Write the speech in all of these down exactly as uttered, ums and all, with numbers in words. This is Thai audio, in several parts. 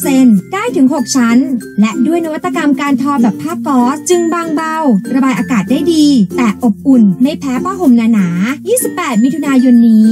ร์เซ็นต์ ได้ถึงหกชั้นและด้วยนวัตกรรมการทอแบบผ้าก๊อซจึงบางเบาระบายอากาศได้ดีแต่อบอุ่นไม่แพ้ผ้าห่มหนาๆยี่สิบแปดมิถุนายนนี้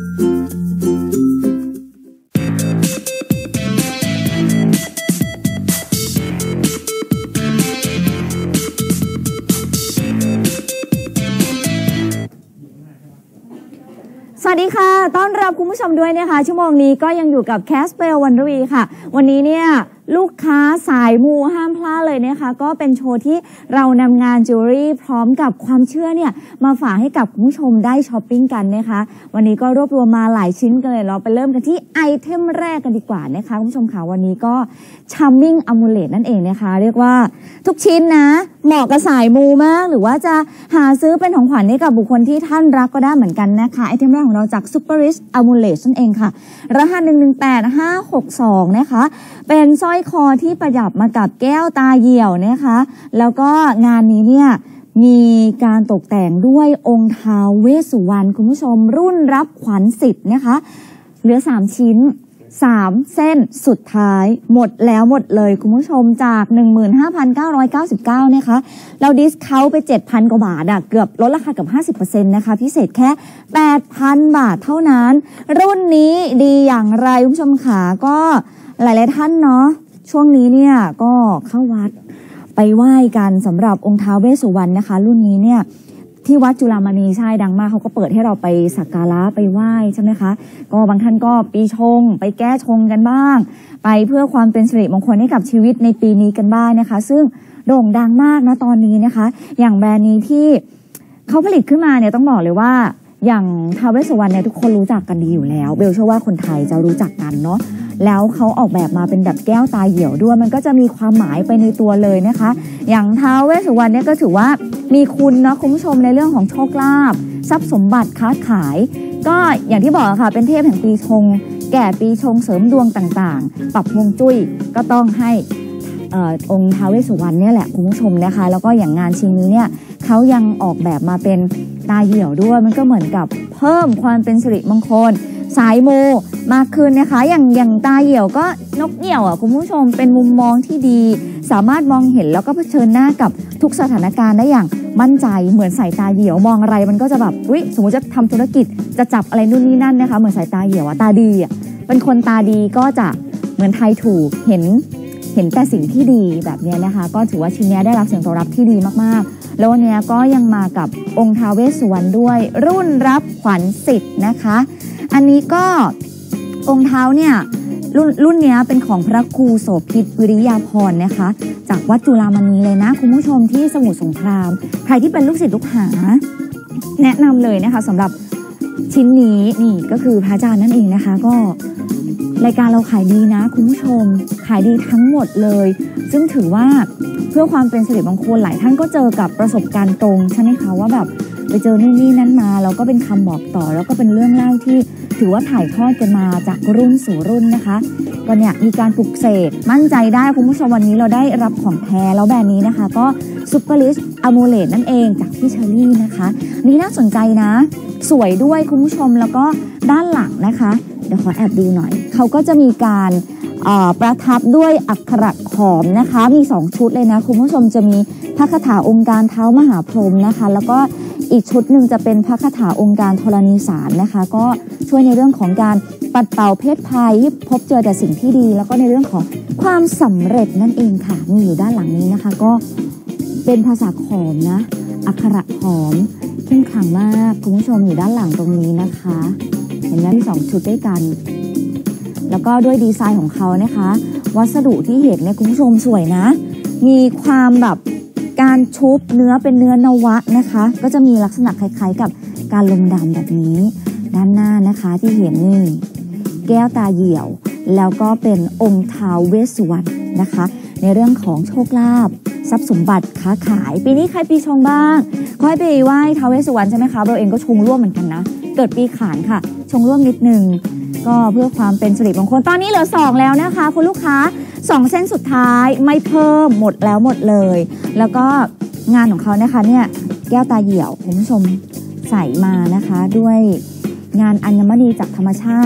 สวัสดีค่ะต้อนรับคุณผู้ชมด้วยนะคะชั่วโมงนี้ก็ยังอยู่กับแคสเปลวันรวีค่ะวันนี้เนี่ยลูกค้าสายมูห้ามพลาดเลยนะคะก็เป็นโชว์ที่เรานำงานจิวเวลรี่พร้อมกับความเชื่อเนี่ยมาฝากให้กับคุณผู้ชมได้ช้อปปิ้งกันนะคะวันนี้ก็รวบรวมมาหลายชิ้นกันเลยเราไปเริ่มกันที่ไอเทมแรกกันดีกว่านะคะคุณผู้ชมค่ะวันนี้ก็ Charming Amulet นั่นเองนะคะเรียกว่าทุกชิ้นนะเหมาะกับสายมูมากหรือว่าจะหาซื้อเป็นของขวัญให้กับบุคคลที่ท่านรักก็ได้เหมือนกันนะคะไอเทมแรกของเราจาก Super Rich Amulet นั่นเองค่ะรหัสหนึ่งหนึ่งแปดห้าหกสองนะคะเป็นสร้อยคอที่ประดับมากับแก้วตาเหี่ยวนะคะแล้วก็งานนี้เนี่ยมีการตกแต่งด้วยองค์ท้าวเวสสุวรรณคุณผู้ชมรุ่นรับขวัญสิทธิ์นะคะเหลือสามชิ้นสามเส้นสุดท้ายหมดแล้วหมดเลยคุณผู้ชมจาก หนึ่งหมื่นห้าพันเก้าร้อยเก้าสิบเก้า นะคะเราดิสเคาท์ไป เจ็ดพัน กว่าบาทอะเกือบลดราคาเกือบ ห้าสิบเปอร์เซ็นต์ นะคะพิเศษแค่ แปดพัน บาทเท่านั้นรุ่นนี้ดีอย่างไรคุณผู้ชมขาก็หลายๆท่านเนาะช่วงนี้เนี่ยก็เข้าวัดไปไหว้กันสำหรับองค์ท้าวเวสสุวรรณนะคะรุ่นนี้เนี่ยที่วัดจุฬามณีใช่ดังมากเขาก็เปิดให้เราไปสักการะไปไหว้ใช่ไหมคะก็บางท่านก็ปีชงไปแก้ชงกันบ้างไปเพื่อความเป็นสิริมงคลให้กับชีวิตในปีนี้กันบ้างนะคะซึ่งโด่งดังมากนะตอนนี้นะคะอย่างแบรนด์นี้ที่เขาผลิตขึ้นมาเนี่ยต้องบอกเลยว่าอย่างท้าวเวสสุวรรณเนี่ยทุกคนรู้จักกันดีอยู่แล้วเบลเชื่อว่าคนไทยจะรู้จักกันเนาะแล้วเขาออกแบบมาเป็นแบบแก้วตาเหี่ยวด้วยมันก็จะมีความหมายไปในตัวเลยนะคะอย่างท้าวเวสสุวรรณเนี่ยก็ถือว่ามีคุณนะคุณผู้ชมในเรื่องของโชคลาภทรัพย์สมบัติค้าขายก็อย่างที่บอกค่ะเป็นเทพแห่งปีชงแก่ปีชงเสริมดวงต่างๆปรับฮวงจุ้ยก็ต้องให้อองค์ท้าวเวสสุวรรณเนี่ยแหละคุณผู้ชมนะคะแล้วก็อย่างงานชิ้นนี้เนี่ยเขายังออกแบบมาเป็นตาเหี่ยวด้วยมันก็เหมือนกับเพิ่มความเป็นสิริมงคลสายมูมากขึ้นนะคะอย่างอย่างตาเหี่ยวก็นกเหี่ยวอ่ะคุณผู้ชมเป็นมุมมองที่ดีสามารถมองเห็นแล้วก็เผชิญหน้ากับทุกสถานการณ์ได้อย่างมั่นใจเหมือนสายตาเหี่ยวมองอะไรมันก็จะแบบอุ๊ยสมมติจะทำธุรกิจจะจับอะไรนู่นนี่นั่นนะคะเหมือนสายตาเหี่ยวอ่ะตาดีอ่ะเป็นคนตาดีก็จะเหมือนไทยถูกเห็นเห็นแต่สิ่งที่ดีแบบนี้นะคะก็ถือว่าชิ้นนี้ได้รับเสียงตอบรับที่ดีมากๆแล้ววันนี้ก็ยังมากับองค์ท้าวเวสสุวรรณด้วยรุ่นรับขวัญสิทธิ์นะคะอันนี้ก็องค์เท้าเนี่ยรุ่นรุ่นนี้เป็นของพระครูโสภิตวิริยาภรณ์นะคะจากวัดจุฬามณีเลยนะคุณผู้ชมที่สมุทรสงครามใครที่เป็นลูกศิษย์ลูกหาแนะนำเลยนะคะสำหรับชิ้นนี้นี่ก็คือพระอาจารย์นั่นเองนะคะก็รายการเราขายดีนะคุณผู้ชมขายดีทั้งหมดเลยซึ่งถือว่าเพื่อความเป็นสิริมงคลหลายท่านก็เจอกับประสบการณ์ตรงใช่ไหมคะว่าแบบไปเจอนู่นนี่นั้นมาแล้วก็เป็นคำบอกต่อแล้วก็เป็นเรื่องเล่าที่ถือว่าถ่ายทอดกันมาจากรุ่นสู่รุ่นนะคะก็เนี่ยมีการปลุกเสกมั่นใจได้คุณผู้ชมวันนี้เราได้รับของแท้แล้วแบรนด์นี้นะคะก็ Super Rich Amulet นั่นเองจากพี่เชอรี่นะคะนี่น่าสนใจนะสวยด้วยคุณผู้ชมแล้วก็ด้านหลังนะคะเดี๋ยวขอแอบดูหน่อยเขาก็จะมีการประทับด้วยอักขระขอมนะคะมีสองชุดเลยนะคุณผู้ชมจะมีพระคาถาองค์การเท้ามหาพรหมนะคะแล้วก็อีกชุดหนึ่งจะเป็นพระคาถาองค์การธรณีสารนะคะก็ช่วยในเรื่องของการปัดเป่าเพศภัยพบเจอแต่สิ่งที่ดีแล้วก็ในเรื่องของความสำเร็จนั่นเองค่ะมีอยู่ด้านหลังนี้นะคะก็เป็นภาษาขอมนะอักขระขอมเข้มขลังมากคุณผู้ชมอยู่ด้านหลังตรงนี้นะคะเห็นไหมมีสองชุดด้วยกันแล้วก็ด้วยดีไซน์ของเขานะคะวัสดุที่เห็นเนี่ยคุณผู้ชมสวยนะมีความแบบการชุบเนื้อเป็นเนื้อนวะนะคะก็จะมีลักษณะคล้ายๆกับการลงดำแบบนี้ด้านหน้านะคะที่เห็นนี่แก้วตาเหี่ยวแล้วก็เป็นองค์ท้าวเวสสุวรรณนะคะในเรื่องของโชคลาภทรัพย์สมบัติค้าขายปีนี้ใครปีชงบ้างก็ให้ไปไหว้ท้าวเวสสุวรรณใช่ไหมคะเราเองก็ชงร่วมเหมือนกันนะเกิดปีขานค่ะชงร่วมนิดนึงก็เพื่อความเป็นสิริมงคลตอนนี้เหลือสองแล้วนะคะคุณลูกค้าสองเส้นสุดท้ายไม่เพิ่มหมดแล้วหมดเลยแล้วก็งานของเขานะคะเนี่ยแก้วตาเหี่ยวคุณผู้ชมใส่มานะคะด้วยงานอัญมณีจากธรรมชาติ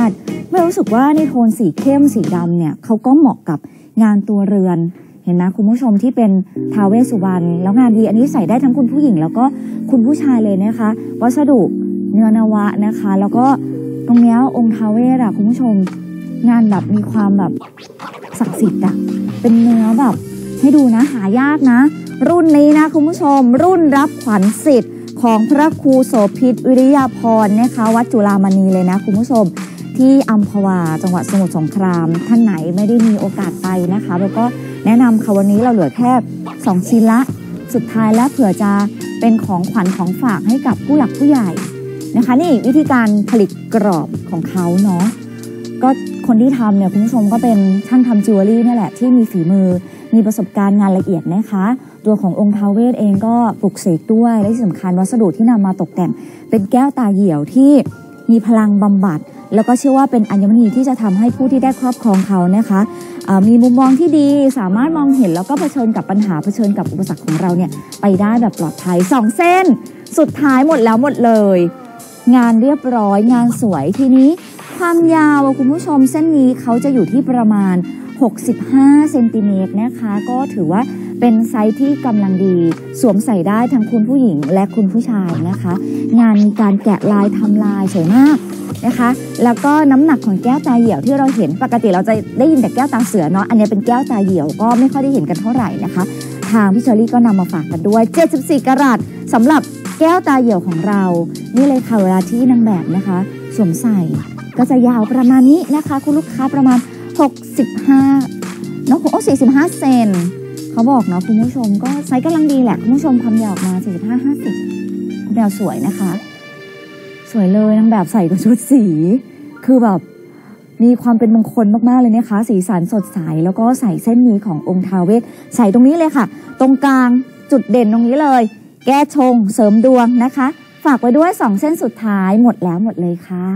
ไม่รู้สึกว่าในโทนสีเข้มสีดำเนี่ยเขาก็เหมาะกับงานตัวเรือนเห็นไหมคุณผู้ชมที่เป็นท้าวเวสสุวรรณแล้วงานดีอันนี้ใส่ได้ทั้งคุณผู้หญิงแล้วก็คุณผู้ชายเลยนะคะวัสดุเนื้อนวะนะคะแล้วก็ตรงนี้องค์ท้าวเวสอะคุณผู้ชมงานแบบมีความแบบศักดิ์สิทธิ์อะเป็นเนื้อแบบให้ดูนะหายากนะรุ่นนี้นะคุณผู้ชมรุ่นรับขวัญสิทธิ์ของพระครูโสภิตวิริยาภรณ์นะคะวัดจุฬามณีเลยนะคุณผู้ชมที่อัมพวาจังหวัดสมุทรสงครามท่านไหนไม่ได้มีโอกาสไปนะคะแล้วก็แนะนำค่ะวันนี้เราเหลือแค่สองชิ้นละสุดท้ายแล้วเผื่อจะเป็นของขวัญของฝากให้กับผู้หลักผู้ใหญ่นะคะนี่วิธีการผลิตกรอบของเขาเนาะก็คนที่ทำเนี่ยคุณผู้ชมก็เป็นช่างทำจิวเวลรี่นี่แหละที่มีฝีมือมีประสบการณ์งานละเอียดนะคะตัวขององค์ท้าวเวสเองก็ปลุกเสกด้วยและที่สำคัญวัสดุที่นำมาตกแต่งเป็นแก้วตาเหี่ยวที่มีพลังบำบัดแล้วก็เชื่อว่าเป็นอัญมณีที่จะทำให้ผู้ที่ได้ครอบครองเขานะคะมีมุมมองที่ดีสามารถมองเห็นแล้วก็เผชิญกับปัญหาเผชิญกับอุปสรรคของเราเนี่ยไปได้แบบปลอดภัยสองเส้นสุดท้ายหมดแล้วหมดเลยงานเรียบร้อยงานสวยทีนี้ความยาวคุณผู้ชมเส้นนี้เขาจะอยู่ที่ประมาณหกสิบห้าเซนติเมตรนะคะก็ถือว่าเป็นไซส์ที่กำลังดีสวมใส่ได้ทั้งคุณผู้หญิงและคุณผู้ชายนะคะงานมีการแกะลายทำลายสวยมากนะคะแล้วก็น้ำหนักของแก้วตาเหี่ยวที่เราเห็นปกติเราจะได้ยินแต่แก้วตาเสือเนาะอันนี้เป็นแก้วตาเหี่ยวก็ไม่ค่อยได้เห็นกันเท่าไหร่นะคะทางพี่เชอรี่ก็นำมาฝากกันด้วยเจ็ดสิบสี่กะรัตสำหรับแก้วตาเหี่ยวของเรานี่เลยค่ะเวลาที่นางแบบนะคะสวมใส่ก็จะยาวประมาณนี้นะคะคุณลูกค้าประมาณหกสิบห้าน้องโอ้สี่สิบห้าเซนเขาบอกเนาะคุณผู้ชมก็ไซส์กำลังดีแหละคุณผู้ชมความยาวออกมาสี่สิบห้า ห้าสิบแนวสวยนะคะสวยเลยนางแบบใส่กับชุดสีคือแบบมีความเป็นมงคลมากๆเลยนะคะสีสันสดใสแล้วก็ใส่เส้นนี้ขององค์ท้าวเวสใส่ตรงนี้เลยค่ะตรงกลางจุดเด่นตรงนี้เลยแก้ชงเสริมดวงนะคะฝากไว้ด้วยสองเส้นสุดท้ายหมดแล้วหมดเลยค่ะ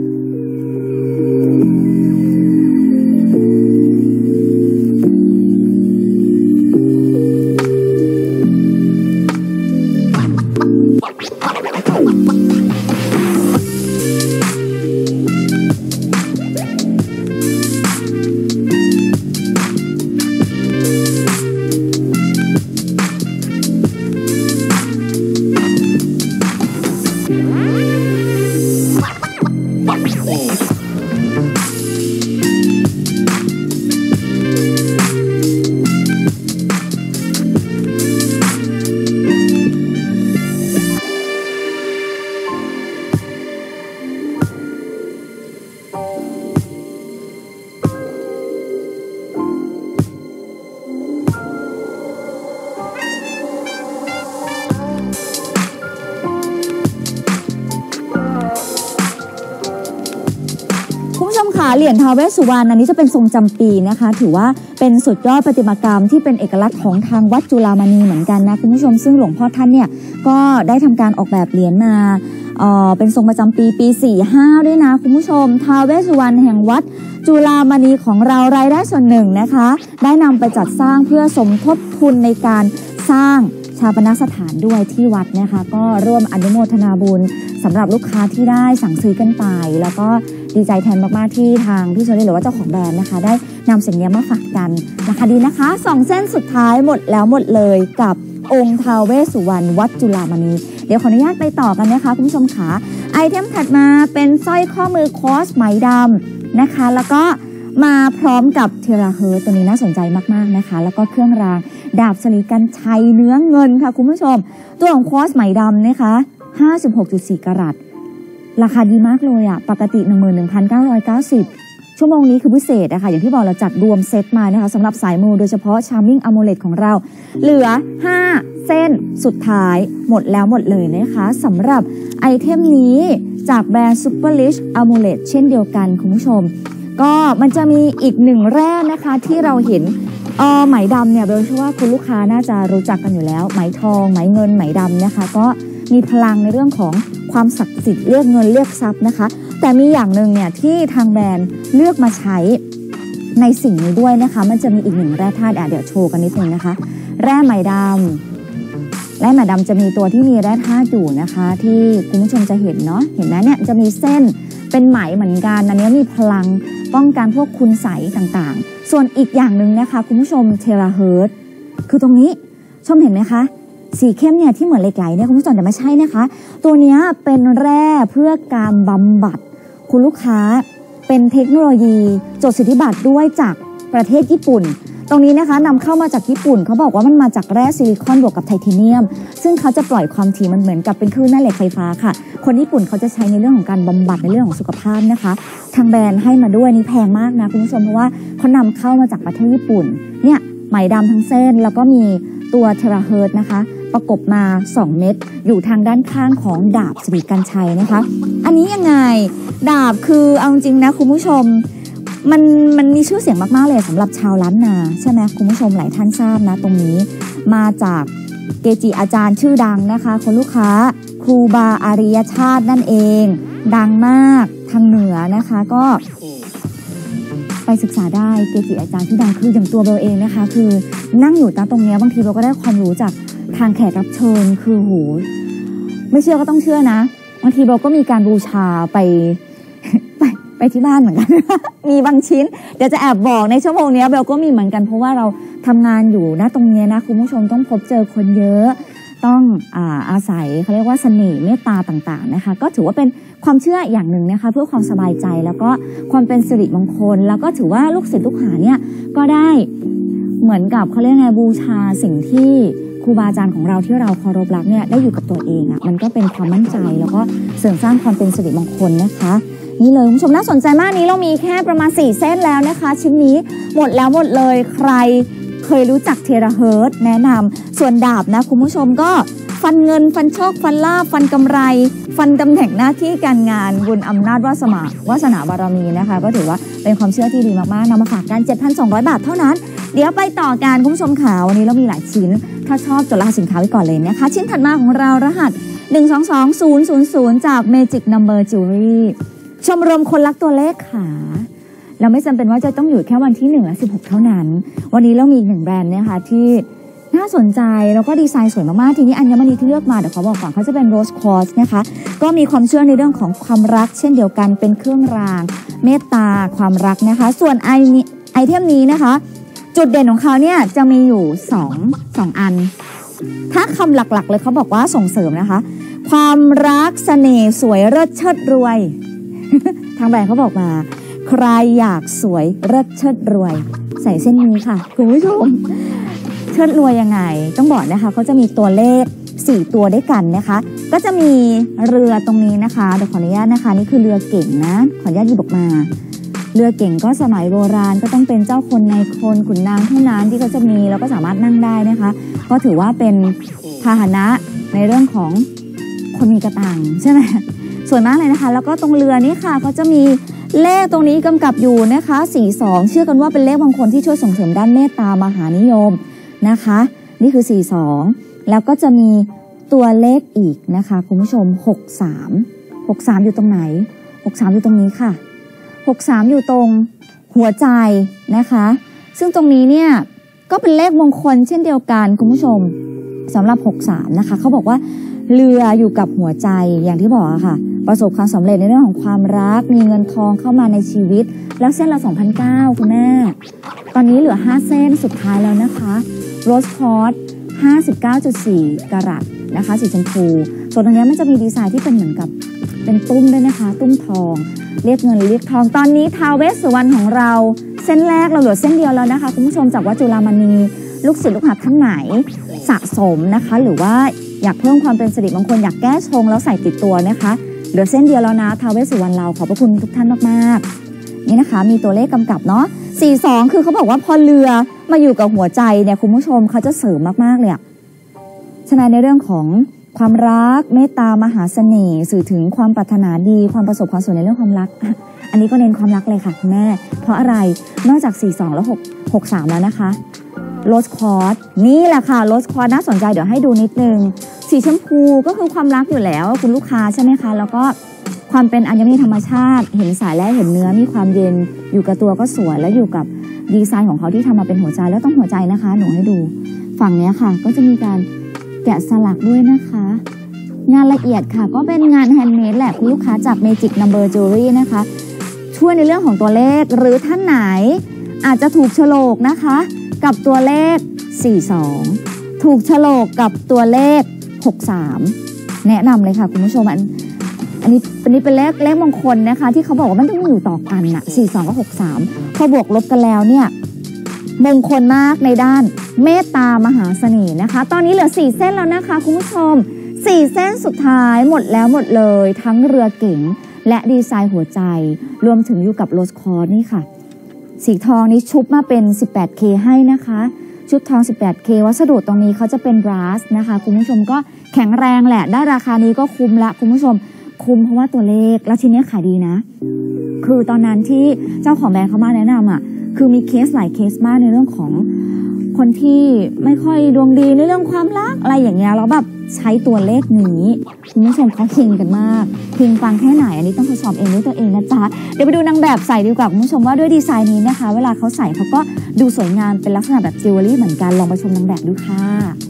เหรียญท้าวเวสสุวรรณอันนี้จะเป็นทรงจำปีนะคะถือว่าเป็นสุดยอดประติมากรรมที่เป็นเอกลักษณ์ของทางวัดจุฬามณีเหมือนกันนะคุณผู้ชมซึ่งหลวงพ่อท่านเนี่ยก็ได้ทำการออกแบบเหรียญมาเอ่อเป็นทรงประจำปีปีสี่สิบห้าด้วยนะคุณผู้ชมท้าวเวสสุวรรณแห่งวัดจุฬามณีของเรารายได้ส่วนหนึ่งนะคะได้นำไปจัดสร้างเพื่อสมทบทุนในการสร้างชาปนสถานด้วยที่วัดนะคะก็ร่วมอนุโมทนาบุญสำหรับลูกค้าที่ได้สั่งซื้อกันไปแล้วก็ดีใจแทนมากๆที่ทางพี่เชอรี่หรือว่าเจ้าของแบรนด์นะคะได้นำสิ่งนี้มาฝากกันราคาดีนะคะสองเส้นสุดท้ายหมดแล้วหมดเลยกับองค์ท้าวเวสสุวรรณวัดจุฬามณีเดี๋ยวขออนุญาตไปต่อกันนะคะคุณผู้ชมขาไอเทมถัดมาเป็นสร้อยข้อมือคอสไหมดำนะคะแล้วก็มาพร้อมกับเทราเฮิร์ตตัวนี้น่าสนใจมากๆนะคะแล้วก็เครื่องรางดาบสลีกันชัยเนื้อเงินค่ะคุณผู้ชมตัวของคอสไหมดำนะคะ ห้าสิบหกจุดสี่ กะรัตราคาดีมากเลยอะปกติ หนึ่งหมื่นหนึ่งพันเก้าร้อยเก้าสิบ ชั่วโมงนี้คือพิเศษนะคะอย่างที่บอกเราจัดรวมเซตมานะคะสำหรับสายมูโดยเฉพาะ Charming Amulet ของเราเหลือห้าเส้นสุดท้ายหมดแล้วหมดเลยนะคะสำหรับไอเทมนี้จากแบรนด์ Super Rich Amulet เช่นเดียวกันคุณผู้ชมก็มันจะมีอีกหนึ่งแร่นะคะที่เราเห็นเออไหมดำเนี่ยเบลเชื่อว่าคุณลูกค้าน่าจะรู้จักกันอยู่แล้วไหมทองไหมเงินไหมดำนะคะก็มีพลังในเรื่องของความศักดิ์สิทธิ์เรียกเงินเรียกทรัพย์นะคะแต่มีอย่างหนึ่งเนี่ยที่ทางแบรนด์เลือกมาใช้ในสิ่งนี้ด้วยนะคะมันจะมีอีกหนึ่งแร่ธาตุเดี๋ยวโชว์กันนิดนึงนะคะแร่ไหมดำแร่ไหมดำจะมีตัวที่มีแร่ธาตุอยู่นะคะที่คุณผู้ชมจะเห็นเนาะเห็นไหมเนี่ยจะมีเส้นเป็นไหมเหมือนกันอันนี้มีพลังป้องกันพวกคุณไสต่างๆส่วนอีกอย่างหนึ่งนะคะคุณผู้ชมเทราเฮิร์ตคือตรงนี้ชมเห็นไหมคะสีเข้มเนี่ยที่เหมือนเหล็กไหลเนี่ยคุณผู้ชมแต่ไม่ใช่นะคะตัวนี้เป็นแร่เพื่อการบำบัดคุณลูกค้าเป็นเทคโนโลยีจดสิทธิบัตรด้วยจากประเทศญี่ปุ่นตรงนี้นะคะนำเข้ามาจากญี่ปุ่นเขาบอกว่ามันมาจากแร่ซิลิคอนบวกกับไทเทเนียมซึ่งเขาจะปล่อยความถี่มันเหมือนกับเป็นคลื่นแม่เหล็กไฟฟ้าค่ะคนญี่ปุ่นเขาจะใช้ในเรื่องของการบำบัดในเรื่องของสุขภาพนะคะทางแบรนด์ให้มาด้วยนี่แพงมากนะคุณผู้ชมเพราะว่าเขานำเข้ามาจากประเทศญี่ปุ่นเนี่ยไหมดำทั้งเส้นแล้วก็มีตัวเทราเฮิร์ตนะคะประกบมาสองเม็ดอยู่ทางด้านข้างของดาบสิริกัญชัยนะคะอันนี้ยังไงดาบคือเอาจริงนะคุณผู้ชมมันมันมีชื่อเสียงมากๆเลยสำหรับชาวล้านนาใช่ไหมคุณผู้ชมหลายท่านทราบนะตรงนี้มาจากเกจิอาจารย์ชื่อดังนะคะคนลูกค้าครูบาอาริยชาตินั่นเองดังมากทางเหนือนะคะก็ไปศึกษาได้เกจิอาจารย์ชื่อดังคืออย่างตัวเบลเองนะคะคือนั่งอยู่ตรงนี้บางทีเราก็ได้ความรู้จากทางแขกรับเชิญคือโหไม่เชื่อก็ต้องเชื่อนะบางทีเราก็มีการบูชาไปไปไปที่บ้านเหมือนกัน มีบางชิ้นเดี๋ยวจะแอบบอกในชั่วโมงนี้เบลก็มีเหมือนกันเพราะว่าเราทำงานอยู่นะตรงนี้นะคุณผู้ชมต้องพบเจอคนเยอะต้องอ่าอาศัยเขาเรียกว่าเสน่ห์เมตตาต่างๆนะคะก็ถือว่าเป็นความเชื่ออย่างหนึ่งนะคะเพื่อความสบายใจแล้วก็ความเป็นสิริมงคลแล้วก็ถือว่าลูกศิษย์ลูกหาเนี่ยก็ได้เหมือนกับเขาเรียกไงบูชาสิ่งที่ครูบาอาจารย์ของเราที่เราเคารพรักเนี่ยได้อยู่กับตัวเองอ่ะมันก็เป็นความมั่นใจแล้วก็เสริมสร้างความเป็นสิริมงคลนะคะนี่เลยคุณผู้ชมน่าสนใจมากนี้เรามีแค่ประมาณสี่เส้นแล้วนะคะชิ้นนี้หมดแล้วหมดเลยใครเคยรู้จักเทราเฮิร์ตแนะนำส่วนดาบนะคุณผู้ชมก็ฟันเงินฟันโชคฟันลาภฟันกำไรฟันตำแหน่งหน้าที่การงานบุญอำนาจวาสนาวาสนาบารมีนะคะก็ถือว่าเป็นความเชื่อที่ดีมากๆนำมาฝากกัน เจ็ดพันสองร้อย บาทเท่านั้นเดี๋ยวไปต่อกันคุณผู้ชมค่ะวันนี้เรามีหลายชิ้นถ้าชอบจดรหัสสินค้าไว้ก่อนเลยนะคะชิ้นถัดมาของเรารหัสหนึ่ง สอง สอง ศูนย์ ศูนย์ ศูนย์จาก Magic Number Jewelry ชมรมคนรักตัวเลขค่ะเราไม่จำเป็นว่าจะต้องอยู่แค่วันที่หนึ่งและสิบหกเท่านั้นวันนี้เรามีอีกหนึ่งแบรนด์นะคะที่น่าสนใจแล้วก็ดีไซน์สวยมากๆทีนี้อัญมณีที่เลือกมาเดี๋ยวขอบอกก่อนเขาจะเป็นโรสควอตซ์นะคะก็มีความเชื่อในเรื่องของความรักเช่นเดียวกันเป็นเครื่องรางเมตตาความรักนะคะส่วนไอไอเทมนี้นะคะจุดเด่นของเขาเนี่ยจะมีอยู่สอง สองอันถ้าคำหลักๆเลยเขาบอกว่าส่งเสริมนะคะความรักเสน่ห์สวยเลิศเชิดรวย ทางแบรนด์เขาบอกมาใครอยากสวยเลิศเชิดรวยใส่เส้นนี้ค่ะคุณผู้ชมเชิดรวยยังไงต้องบอกนะคะเขาจะมีตัวเลขสี่ตัวด้วยกันนะคะก็จะมีเรือตรงนี้นะคะเดี๋ยวขออนุญาตนะคะนี่คือเรือเก่งนะขออนุญาตหยิบออกมาเรือเก่งก็สมัยโบราณก็ต้องเป็นเจ้าคนในคนขุนนางเท่านั้นที่เขาจะมีแล้วก็สามารถนั่งได้นะคะก็ถือว่าเป็นพาหนะในเรื่องของคนมีกระตังใช่ไหมสวยมากเลยนะคะแล้วก็ตรงเรือนี้ค่ะเขาจะมีเลขตรงนี้กำกับอยู่นะคะสี่สองเชื่อกันว่าเป็นเลขมงคลที่ช่วยส่งเสริมด้านเมตตามหานิยมนะคะนี่คือสี่สองแล้วก็จะมีตัวเลขอีกนะคะคุณผู้ชมหกสาม หกสามอยู่ตรงไหนหกสามอยู่ตรงนี้ค่ะหกสามอยู่ตรงหัวใจนะคะซึ่งตรงนี้เนี่ยก็เป็นเลขมงคลเช่นเดียวกันคุณผู้ชมสำหรับหกสามนะคะเขาบอกว่าเรืออยู่กับหัวใจอย่างที่บอกค่ะประสบความสำเร็จในเรื่องของความรักมีเงินทองเข้ามาในชีวิตแล้วเส้นละ สองพันเก้าร้อย คุณแม่ตอนนี้เหลือห้าเส้นสุดท้ายแล้วนะคะโรสคอร์ส ห้าสิบเก้าจุดสี่ กะรัตนะคะสีชมพูส่วนตรงนี้มันจะมีดีไซน์ที่เป็นเหมือนกับเป็นตุ้มด้วยนะคะตุ้มทองเรียกเงินเรียกทองตอนนี้ท้าวเวสสุวรรณของเราเส้นแรกเราเหลือเส้นเดียวแล้วนะคะคุณผู้ชมจากวัดจุฬามณีลูกศิษย์ลูกหาท่านไหนสะสมนะคะหรือว่าอยากเพิ่มความเป็นสิริมงคลอยากแก้ชงแล้วใส่ติดตัวนะคะเหลือเส้นเดียวแล้วนะท้าวเวสสุวรรณเราขอบพระคุณทุกท่านมากๆนี่นะคะมีตัวเลขกำกับเนาะสี่สองคือเขาบอกว่าพอเรือมาอยู่กับหัวใจเนี่ยคุณผู้ชมเขาจะเสริมมากๆเลยอะฉะนั้นในเรื่องของความรักเมตตามหาเสน่ห์สื่อถึงความปรารถนาดีความประสบความสำเร็จในเรื่องความรักอันนี้ก็เน้นความรักเลยค่ะคุณแม่เพราะอะไรนอกจากสี่สองแล้วหก หกสามแล้วนะคะโรสคอร์สนี่แหละค่ะโรสคอร์สน่าสนใจเดี๋ยวให้ดูนิดนึงสีชมพูก็คือความรักอยู่แล้วคุณลูกค้าใช่ไหมคะแล้วก็ความเป็นอัญมณีธรรมชาติเห็นสายและเห็นเนื้อมีความเย็นอยู่กับตัวก็สวยแล้วอยู่กับดีไซน์ของเขาที่ทำมาเป็นหัวใจแล้วต้องหัวใจนะคะหนูให้ดูฝั่งนี้ค่ะก็จะมีการแกะสลักด้วยนะคะงานละเอียดค่ะก็เป็นงานแฮนด์เมดแหละคุณลูกค้าจาก Magic Number Jewelry นะคะช่วยในเรื่องของตัวเลขหรือท่านไหนอาจจะถูกโฉลกนะคะกับตัวเลขสี่สองถูกโฉลกกับตัวเลขหกสามแนะนำเลยค่ะคุณผู้ชมอันอันนี้อันนี้เป็นเลขเลขมงคลนะคะที่เขาบอกว่ามันต้องอยู่ต่อกันน่ะสี่สองกับหกสามพอบวกลบกันแล้วเนี่ยมงคลมากในด้านเมตตามหาเสน่ห์นะคะตอนนี้เหลือสี่เส้นแล้วนะคะคุณผู้ชมสี่เส้นสุดท้ายหมดแล้วหมดเลยทั้งเรือเก๋งและดีไซน์หัวใจรวมถึงอยู่กับโรสคอร์นี่ค่ะสีทองนี้ชุบมาเป็น สิบแปดเค ให้นะคะชุดทอง สิบแปดเค วัสดุตรงนี้เขาจะเป็นบรัสนะคะคุณผู้ชมก็แข็งแรงแหละได้ราคานี้ก็คุ้มละคุณผู้ชมคุ้มเพราะว่าตัวเลขแล้วชิ้นนี้ขายดีนะคือตอนนั้นที่เจ้าของแบรนด์เขามาแนะนำอ่ะคือมีเคสหลายเคสมากในเรื่องของคนที่ไม่ค่อยดวงดีในเรื่องความรักอะไรอย่างเงี้ยแล้วแบบใช้ตัวเลขนี้คุณผู้ชมเขาเฮงกันมากเฮงฟังแค่ไหนอันนี้ต้องทดสอบเองด้วยตัวเองนะจ๊ะเดี๋ยวไปดูนางแบบใส่ดีกว่าคุณผู้ชมว่าด้วยดีไซน์นี้นะคะเวลาเขาใส่เขาก็ดูสวยงามเป็นลักษณะแบบจิวเวลรี่เหมือนกันลองไปชมนางแบบดูค่ะ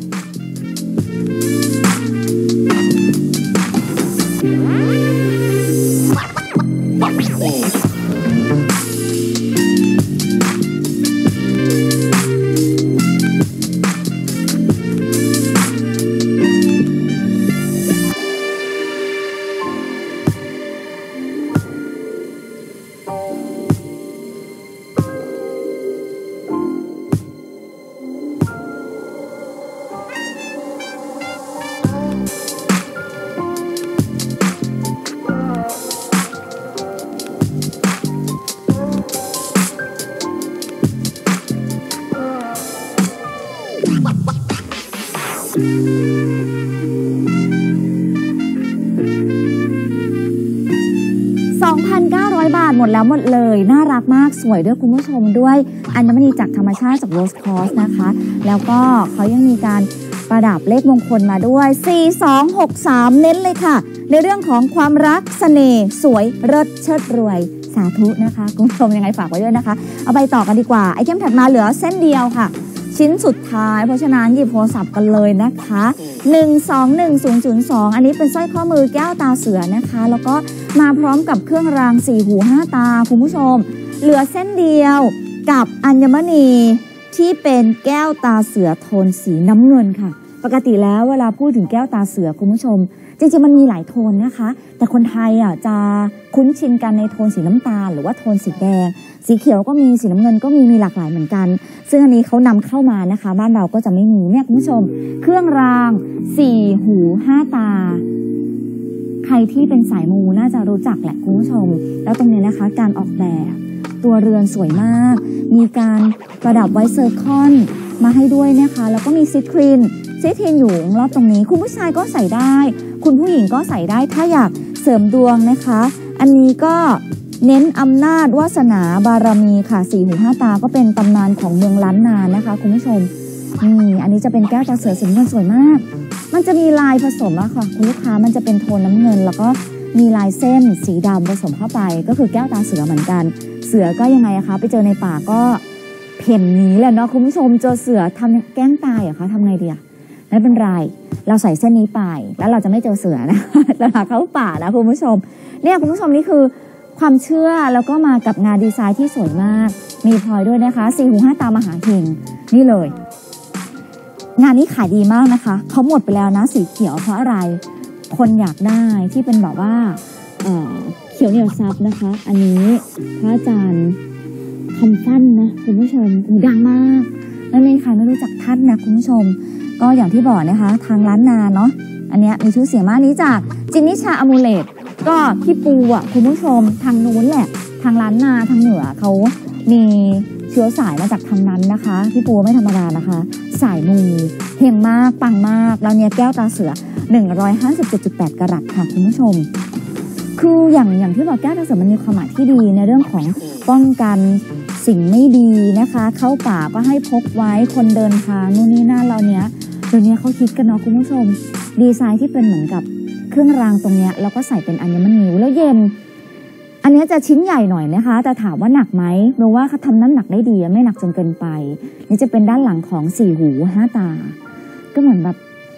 สองพันเก้าร้อย บาทหมดแล้วหมดเลยน่ารักมากสวยด้วยคุณผู้ชมด้วยอัญมณีจากธรรมชาติจากโรสคอสนะคะแล้วก็เขายังมีการประดับเลขมงคลมาด้วยสี่ สอง หก สามเน้นเลยค่ะในเรื่องของความรักเสน่ห์สวยเลิศเชิดรวยสาธุนะคะคุณผู้ชมยังไงฝากไว้ด้วยนะคะเอาไปต่อกันดีกว่าไอเทมถัดมาเหลือเส้นเดียวค่ะชิ้นสุดท้ายเพราะฉะนั้นหยิบโทรศัพท์กันเลยนะคะหนึ่ง สอง หนึ่ง ศูนย์ ศูนย์ สองอันนี้เป็นสร้อยข้อมือแก้วตาเสือนะคะแล้วก็มาพร้อมกับเครื่องรางสี่หูห้าตาคุณผู้ชมเหลือเส้นเดียวกับอัญมณีที่เป็นแก้วตาเสือโทนสีน้ำเงินค่ะปกติแล้วเวลาพูดถึงแก้วตาเสือคุณผู้ชมจริงๆมันมีหลายโทนนะคะแต่คนไทยอ่ะจะคุ้นชินกันในโทนสีน้ำตาลหรือว่าโทนสีแดงสีเขียวก็มีสีน้ำเงินก็มีมีหลากหลายเหมือนกันซึ่งอันนี้เขานำเข้ามานะคะบ้านเราก็จะไม่มีเนี่ยคุณผู้ชมเครื่องรางสี่หูห้าตาใครที่เป็นสายมูน่าจะรู้จักแหละคุณผู้ชมแล้วตรงนี้นะคะการออกแบบตัวเรือนสวยมากมีการประดับไว้เซอร์คอนมาให้ด้วยนะคะแล้วก็มีซิทรินซิทรินอยู่รอบตรงนี้คุณผู้ชายก็ใส่ได้คุณผู้หญิงก็ใส่ได้ถ้าอยากเสริมดวงนะคะอันนี้ก็เน้นอำนาจวาสนาบารมีค่ะสี่หูห้าตาก็เป็นตำนานของเมืองล้านนานะคะคุณผู้ชมนี่อันนี้จะเป็นแก้วตาเสือสีน้ำเงินสวยมากมันจะมีลายผสมอะค่ะคุณลูกค้ามันจะเป็นโทนน้ำเงินแล้วก็มีลายเส้นสีดำผสมเข้าไปก็คือแก้วตาเสือเหมือนกันเสือก็ยังไงอะคะไปเจอในป่าก็เพ่นหนีแหละเนาะคุณผู้ชมเจอเสือทำแกล้งตายอะคะทำไงดีอะไม่เป็นไรเราใส่เส้นนี้ไปแล้วเราจะไม่เจอเสือนะเราหาเข้าป่านะคุณผู้ชมเนี่ยคุณผู้ชมนี่คือความเชื่อแล้วก็มากับงานดีไซน์ที่สวยมากมีพลอยด้วยนะคะสี่หูห้าตามหาเฮงนี่เลยงานนี้ขายดีมากนะคะเขาหมดไปแล้วนะสีเขียวเพราะอะไรคนอยากได้ที่เป็นแบบว่า เอ่อ เขียวเหนียวซับนะคะอันนี้พระอาจารย์คำฟั่นนะคุณผู้ชมดังมากแล้วในใครไม่รู้จักท่านนะคุณผู้ชมก็อย่างที่บอกนะคะทางร้านนาเนาะอันนี้มีชื่อเสียงมากนี้จากจินนิชาอมูเลตก็พี่ปูอ่ะคุณผู้ชมทางนู้นแหละทางร้านนาทางเหนือเขามีเชื้อสายมาจากทางนั้นนะคะพี่ปูไม่ธรรมดานะคะสายมูเฮงมากปังมากแล้วเนี่ยแก้วตาเสือ หนึ่งร้อยห้าสิบเจ็ดจุดแปด กะรัตค่ะคุณผู้ชมคืออย่างอย่างที่บอกแก้วตาเสือมันมีความหมายที่ดีในเรื่องของป้องกันสิ่งไม่ดีนะคะเข้าป่าก็ให้พกไว้คนเดินทางนู่นนี่นั่นเราเนี้ยเดี๋ยวนี้เขาคิดกันเนาะคุณผู้ชมดีไซน์ที่เป็นเหมือนกับเครื่องรางตรงเนี้ยแล้วก็ใส่เป็นอัญมณีแล้วเย็นอันนี้จะชิ้นใหญ่หน่อยนะคะแต่ถามว่าหนักไหมเพราะว่าเขาทำน้ำหนักได้ดีไม่หนักจนเกินไปนี่จะเป็นด้านหลังของสี่หูห้าตาก็เหมือนแบบ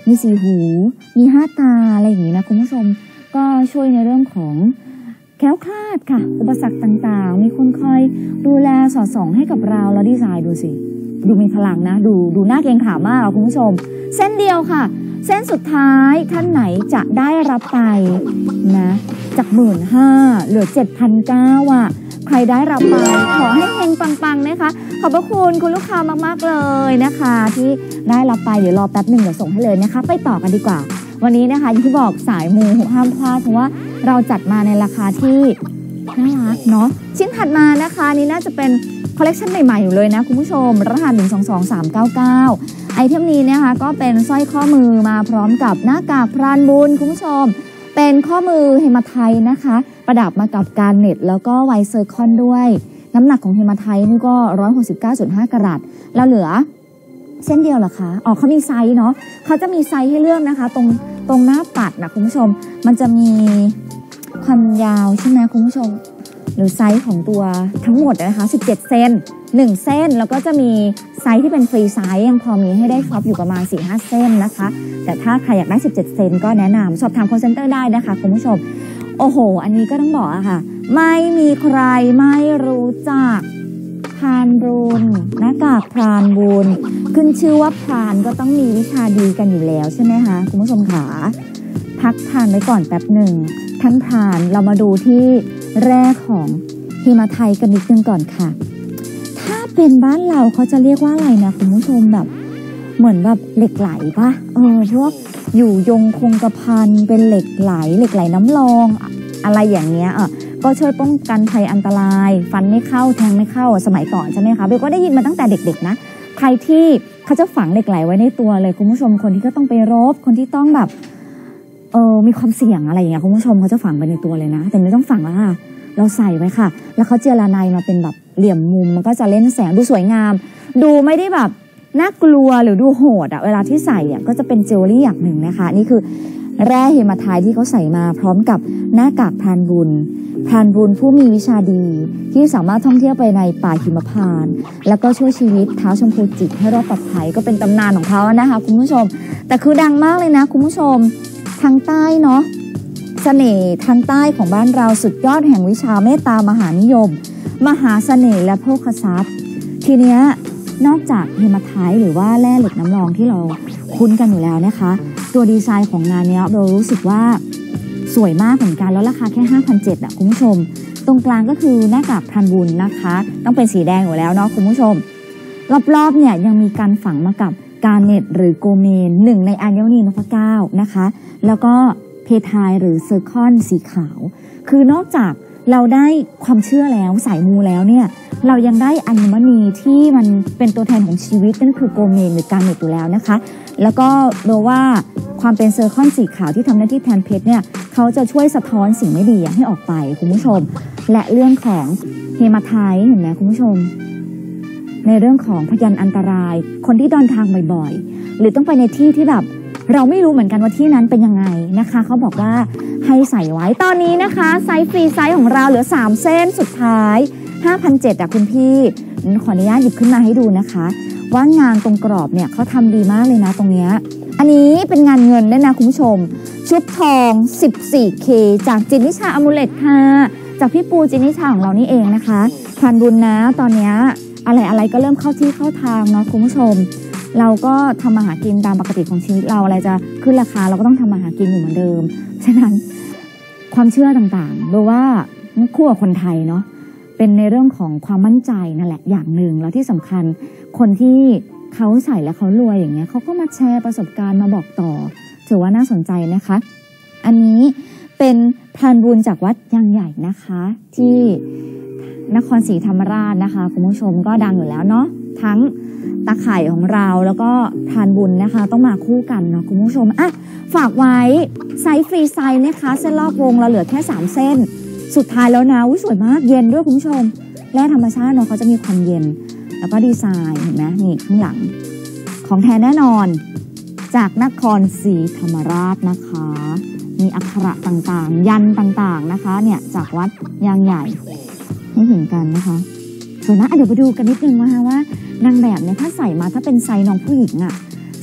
มีสีหูมีห้าตาอะไรอย่างนี้นะคุณผู้ชมก็ช่วยในเรื่องของแคล้วคลาดค่ะอุปสรรคต่างๆมีคนคอยดูแลสอดส่องให้กับเราแล้วดีไซน์ดูสิดูมีพลังนะดูดูน่าเกรงขามมากคุณผู้ชมเส้นเดียวค่ะเส้นสุดท้ายท่านไหนจะได้รับไปนะจากหมื่นห้าเหลือเจ็ดพันเก้าอ่ะใครได้รับไปขอให้เฮงปังๆนะคะขอบพระคุณคุณลูกค้ามากๆเลยนะคะที่ได้รับไปเดี๋ยวรอแป๊บหนึ่งเดี๋ยวส่งให้เลยนะคะไปต่อกันดีกว่าวันนี้นะคะอย่างที่บอกสายมูห้ามพลาดเพราะว่าเราจัดมาในราคาที่น่ารักเนาะชิ้นถัดมานะคะนี่น่าจะเป็นคอลเลกชันใหม่ๆอยู่เลยนะคุณผู้ชมรหัสหนึ่งสองสองสามเก้าเก้าไอเทมนี้นะคะก็เป็นสร้อยข้อมือมาพร้อมกับหน้ากากพรานบุญคุณผู้ชมเป็นข้อมือเฮมาไทยนะคะประดับมากับการเน็ตแล้วก็ไวเซอร์คอนด้วยน้ำหนักของเฮมาไทยนี่ก็ หนึ่งร้อยหกสิบเก้าจุดห้า กะรัตแล้วเหลือเส้นเดียวเหรอคะอ๋อเขามีไซส์เนาะเขาจะมีไซส์ให้เลือกนะคะตรงตรงหน้าปัดนะคุณผู้ชมมันจะมีความยาวใช่ไหมคุณผู้ชมหรือไซส์ของตัวทั้งหมดนะคะสิบเจ็ดเซนหนึ่งเส้นแล้วก็จะมีไซส์ที่เป็นฟรีไซส์ยังพอมีให้ได้ช็อปอยู่ประมาณ สี่ห้า เส้นนะคะแต่ถ้าใครอยากได้สิบเจ็ดเซนก็แนะนำสอบถามคอนเซ็นเตอร์ได้นะคะคุณผู้ชมโอ้โหอันนี้ก็ต้องบอกอะค่ะไม่มีใครไม่รู้จักพรานบุญหน้ากากพรานบุญขึ้นชื่อว่าพรานก็ต้องมีวิชาดีกันอยู่แล้วใช่ไหมคะคุณผู้ชมขาพักพรานไว้ก่อนแป๊บหนึ่งท่านพรานเรามาดูที่แรกของเฮมาไทยกันนิดนึงก่อนค่ะถ้าเป็นบ้านเราเขาจะเรียกว่าอะไรนะคุณผู้ชมแบบเหมือนแบบเหล็กไหลปะเออพวกอยู่ยงคงกระพันเป็นเหล็กไหลเหล็กไหลน้ำรองอะไรอย่างเงี้ยอ่ะก็ช่วยป้องกันภัยอันตรายฟันไม่เข้าแทงไม่เข้าสมัยก่อนใช่ไหมคะเบลก็ได้ยินมาตั้งแต่เด็กๆนะใครที่เขาจะฝังเหล็กไหลไว้ในตัวเลยคุณผู้ชมคนที่ก็ต้องไปรบคนที่ต้องแบบเออมีความเสี่ยงอะไรอย่างเงี้ยคุณผู้ชมเขาจะฝังไปในตัวเลยนะแต่ไม่ต้องฝังแล้วค่ะเราใส่ไว้ค่ะแล้วเขาเจรไนมาเป็นแบบเหลี่ยมมุมมันก็จะเล่นแสงดูสวยงามดูไม่ได้แบบน่ากลัวหรือดูโหดอะเวลาที่ใส่อะก็จะเป็นเจวเวลรี่อย่างหนึ่งนะคะนี่คือแร่เฮมาไทยที่เขาใส่มาพร้อมกับหน้ากากพรานบุญพรานบุญผู้มีวิชาดีที่สามารถท่องเที่ยวไปในป่าหิมพานต์แล้วก็ช่วยชีวิตเท้าชมพูจิตให้รอดปลอดภัยก็เป็นตำนานของเขานะคะคุณผู้ชมแต่คือดังมากเลยนะคุณผู้ชมทางใต้เนาะเสน่ห์ทางใต้ของบ้านเราสุดยอดแห่งวิชาเมตตามหานิยมมหาเสน่ห์และโภคทรัพย์ทีเนี้ยนอกจากเฮมาไทยหรือว่าแร่เหล็กน้ำรองที่เราคุ้นกันอยู่แล้วนะคะตัวดีไซน์ของงานนี้เรารู้สึกว่าสวยมากเหมือนกันแล้วราคาแค่ ห้าพันเจ็ดร้อย อ่ะคุณผู้ชมตรงกลางก็คือหน้ากากพรานบุญนะคะต้องเป็นสีแดงอยู่แล้วเนาะคุณผู้ชมรอบๆเนี่ยยังมีการฝังมากับการเน็ตหรือโกเมนหนึ่งในอัญมณีนพเก้านะคะแล้วก็เพทายหรือเซอร์คอนสีขาวคือนอกจากเราได้ความเชื่อแล้วสายมูแล้วเนี่ยเรายังได้อัญมณีที่มันเป็นตัวแทนของชีวิตนั่นคือโกเมนหรือการเน็ตอยู่แล้วนะคะแล้วก็โดยว่าความเป็นเซอร์คอนสีขาวที่ทำหน้าที่แทนเพชรเนี่ยเขาจะช่วยสะท้อนสิ่งไม่ดีให้ออกไปคุณผู้ชมและเรื่องของเฮมาไทยเห็นไหมคุณผู้ชมในเรื่องของพยันอันตรายคนที่เดินทางบ่อยๆหรือต้องไปในที่ที่แบบเราไม่รู้เหมือนกันว่าที่นั้นเป็นยังไงนะคะเขาบอกว่าให้ใส่ไว้ตอนนี้นะคะไซส์ฟรีไซส์ของเราเหลือสามเส้นสุดท้าย ห้าพันเจ็ดร้อย อ่ะคุณพี่ขออนุญาตหยิบขึ้นมาให้ดูนะคะว่างานตรงกรอบเนี่ยเขาทำดีมากเลยนะตรงเนี้ยอันนี้เป็นงานเงินด้วยนะคุณผู้ชมชุดทอง สิบสี่เค จากจินนิชาอมูเลตค่ะจากพี่ปูจินนิชาของเรานี่เองนะคะพรานบุญนะตอนนี้อะไรอะไรก็เริ่มเข้าที่เข้าทางเนาะคุณผู้ชมเราก็ทำมาหากินตามปกติของชีวิตเราอะไรจะขึ้นราคาเราก็ต้องทำมาหากินอยู่เหมือนเดิมฉะนั้นความเชื่อต่างๆโดยว่าคู่กับคนไทยเนาะเป็นในเรื่องของความมั่นใจนั่นแหละอย่างหนึ่งแล้วที่สำคัญคนที่เขาใส่แล้วเขารวยอย่างเงี้ยเขาก็มาแชร์ประสบการณ์มาบอกต่อถือว่าน่าสนใจนะคะอันนี้เป็นพรานบุญจากวัดยางใหญ่นะคะที่นครศรีธรรมราชนะคะคุณผู้ชมก็ดังอยู่แล้วเนาะทั้งตาข่ายของเราแล้วก็พรานบุญนะคะต้องมาคู่กันเนาะคุณผู้ชมอ่ะฝากไว้ไซส์ฟรีไซส์นะคะเส้นรอบวงเราเหลือแค่สามเส้นสุดท้ายแล้วนะสวยมากเย็นด้วยคุณผู้ชมแร่ธรรมชาติเนาะเขาจะมีความเย็นแล้วก็ดีไซน์เห็นไหมนี่ข้างหลังของแท้แน่นอนจากนครศรีธรรมราชนะคะมีอักขระต่างๆยันต่างๆนะคะเนี่ยจากวัดยางใหญ่ให้เห็นกันนะคะส่วนนะเดี๋ยวไปดูกันนิดนึงนะคะว่านางแบบเนี่ยถ้าใส่มาถ้าเป็นไซส์น้องผู้หญิงอะ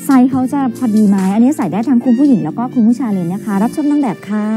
ไซส์เขาจะพอดีไหมอันนี้ใส่ได้ทั้งคุณผู้หญิงแล้วก็คุณผู้ชายเลยนะคะรับชมนางแบบค่ะ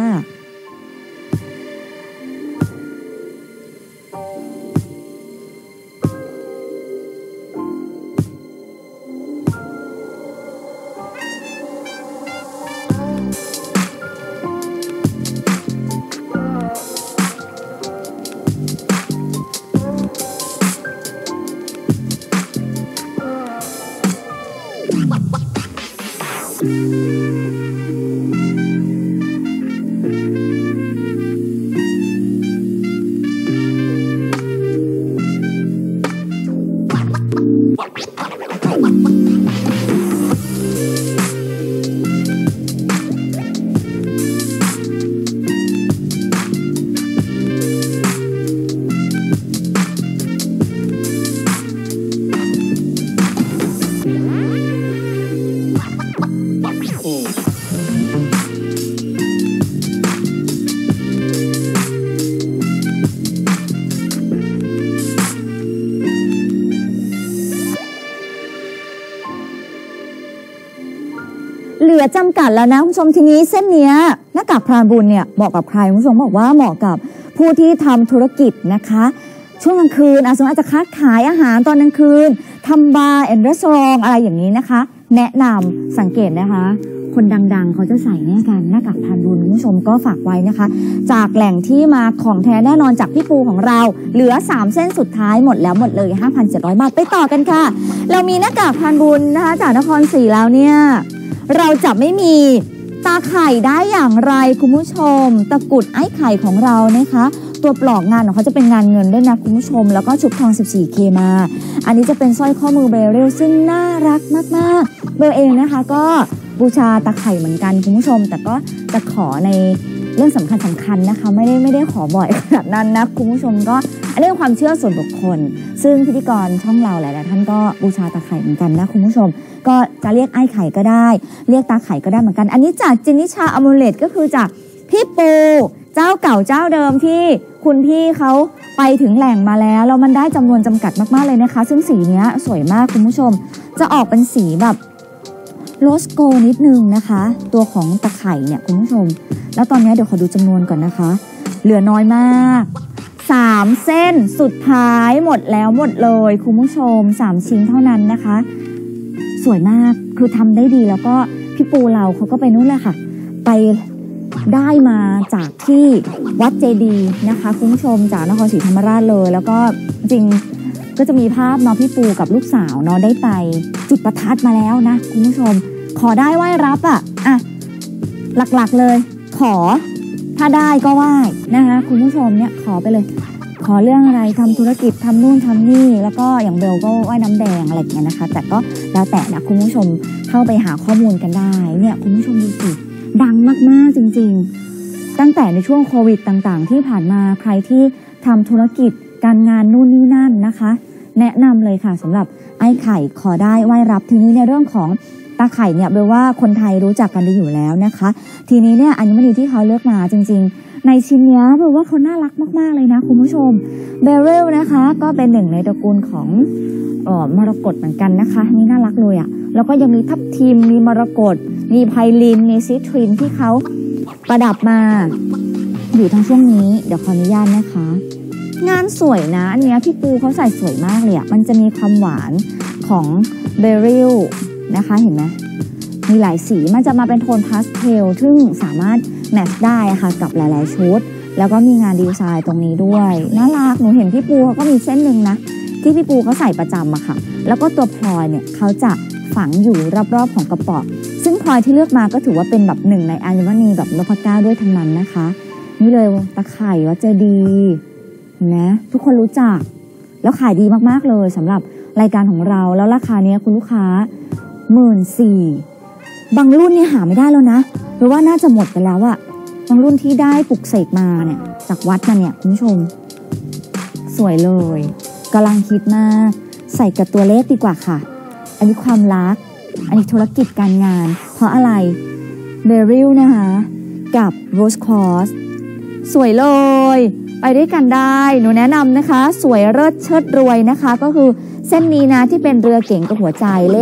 เหลือจำกัดแล้วนะคุณผู้ชมทีนี้เส้นเนี้ยหน้ากากพรานบุญเนี่ยเหมาะกับใครคุณผู้ชมบอกว่าเหมาะกับผู้ที่ทำธุรกิจนะคะช่วงกลางคืนอาจจะค้าขายอาหารตอนกลางคืนทำบาร์แอนด์รีสอร์ทอะไรอย่างนี้นะคะแนะนำสังเกตนะคะคนดังๆเขาจะใส่เนี่ยกันหน้ากากพรานบุญคุณผู้ชมก็ฝากไว้นะคะจากแหล่งที่มาของแท้แน่นอนจากพี่ปูของเราเหลือสามเส้นสุดท้ายหมดแล้วหมดเลย ห้าพันเจ็ดร้อย บาทไปต่อกันค่ะเรามีหน้ากากพรานบุญนะคะจากนครศรีแล้วเนี่ยเราจะไม่มีตาไข่ได้อย่างไรคุณผู้ชมตะกุดไอ้ไข่ของเรานะคะตัวปลอกงานของเขาจะเป็นงานเงินด้วยนะคุณผู้ชมแล้วก็ชุบทอง สิบสี่เค มาอันนี้จะเป็นสร้อยข้อมือเบลเรลซึ่งน่ารักมากๆเบลเองนะคะก็บูชาตาไข่เหมือนกันคุณผู้ชมแต่ก็จะขอในเรื่องสำคัญสำคัญนะคะไม่ได้ไม่ได้ขอบ่อยขนาดนั้นนะคุณผู้ชมก็เรื่องความเชื่อส่วนบุคคลซึ่งพิธีกรช่องเราหลายๆท่านก็บูชาตาไข่เหมือนกันนะคุณผู้ชมก็จะเรียกไอ้ไข่ก็ได้เรียกตาไข่ก็ได้เหมือนกันอันนี้จากจินิชาอมูเลตก็คือจากพี่ปูเจ้าเก่าเจ้าเดิมที่คุณพี่เขาไปถึงแหล่งมาแล้วแล้วมันได้จำนวนจำกัดมากๆเลยนะคะซึ่งสีนี้สวยมากคุณผู้ชมจะออกเป็นสีแบบโรสโกนิดนึงนะคะตัวของตาไข่เนี่ยคุณผู้ชมแล้วตอนนี้เดี๋ยวขอดูจำนวนก่อนนะคะเหลือน้อยมากสามเส้นสุดท้ายหมดแล้วหมดเลยคุณผู้ชมสามชิ้นเท่านั้นนะคะสวยมากคือทำได้ดีแล้วก็พี่ปูเราเขาก็ไปนู่นแหละค่ะไปได้มาจากที่วัดเจดีย์นะคะคุณผู้ชมจากนครศรีธรรมราชเลยแล้วก็จริงก็จะมีภาพเนาะพี่ปูกับลูกสาวเนาะได้ไปจุดประทัดมาแล้วนะคุณผู้ชมขอได้ไหว้รับอ่ะอ่ะหลักๆเลยขอถ้าได้ก็ไหว้นะคะคุณผู้ชมเนี่ยขอไปเลยขอเรื่องอะไรทำธุรกิจทำนู่นทำนี่แล้วก็อย่างเบลก็ไหว้น้ำแดงอะไรอย่างเงี้ยนะคะแต่ก็แล้วแต่นะคุณผู้ชมเข้าไปหาข้อมูลกันได้เนี่ยคุณผู้ชมดูสิดังมากๆจริงๆตั้งแต่ในช่วงโควิดต่างๆที่ผ่านมาใครที่ทำธุรกิจการงานนู่นนี่นั่นนะคะแนะนำเลยค่ะสำหรับไอ้ไข่ขอได้ไหว้รับทีนี้ในเรื่องของตาไข่เนี่ยเบลว่าคนไทยรู้จักกันดีอยู่แล้วนะคะทีนี้เนี่ยอัญมณีที่เขาเลือกมาจริงๆในชิ้นนี้เบลว่าเขาน่ารักมากๆเลยนะคุณผู้ชมเบลเรลนะคะก็เป็นหนึ่งในตระกูลของเอ่อมรกตเหมือนกันนะคะนี่น่ารักเลยอ่ะแล้วก็ยังมีทับทิมมีมรกตมีไพลินมีซิทรินที่เขาประดับมาอยู่ทั้งช่วงนี้เดี๋ยวขออนุญาตนะคะงานสวยนะอันนี้พี่ปูเขาใส่สวยมากเลยอ่ะมันจะมีความหวานของเบลเรลนะคะเห็นไหมมีหลายสีมันจะมาเป็นโทนพาสเทลซึ่งสามารถแมทช์ได้ค่ะกับหลายๆชุดแล้วก็มีงานดีไซน์ตรงนี้ด้วยน่ารักหนูเห็นพี่ปูเขาก็มีเส้นหนึ่งนะที่พี่ปูเขาใส่ประจำอะค่ะแล้วก็ตัวพลอยเนี่ยเขาจะฝังอยู่รอบๆของกระป๋องซึ่งพลอยที่เลือกมาก็ถือว่าเป็นแบบหนึ่งในอัญมณีแบบนพเก้าด้วยทั้งนั้นนะคะนี่เลยตะไคร่วัดเจดีย์นะทุกคนรู้จักแล้วขายดีมากๆเลยสำหรับรายการของเราแล้วราคาเนี้ยคุณลูกค้าหมื่นสี่บางรุ่นเนี่ยหาไม่ได้แล้วนะเพราะว่าน่าจะหมดไปแล้วอะบางรุ่นที่ได้ปลุกเสกมาเนี่ยจากวัดมาเนี่ยคุณผู้ชมสวยเลยกำลังคิดมากใส่กับตัวเลขดีกว่าค่ะอันนี้ความรักอันนี้ธุรกิจการงานเพราะอะไรเบริลนะคะกับโรสคอสสวยเลยไปด้วยกันได้หนูแนะนำนะคะสวยเลิศเชิดรวยนะคะก็คือเส้นนี้นะที่เป็นเรือเก๋งกับหัวใจเลข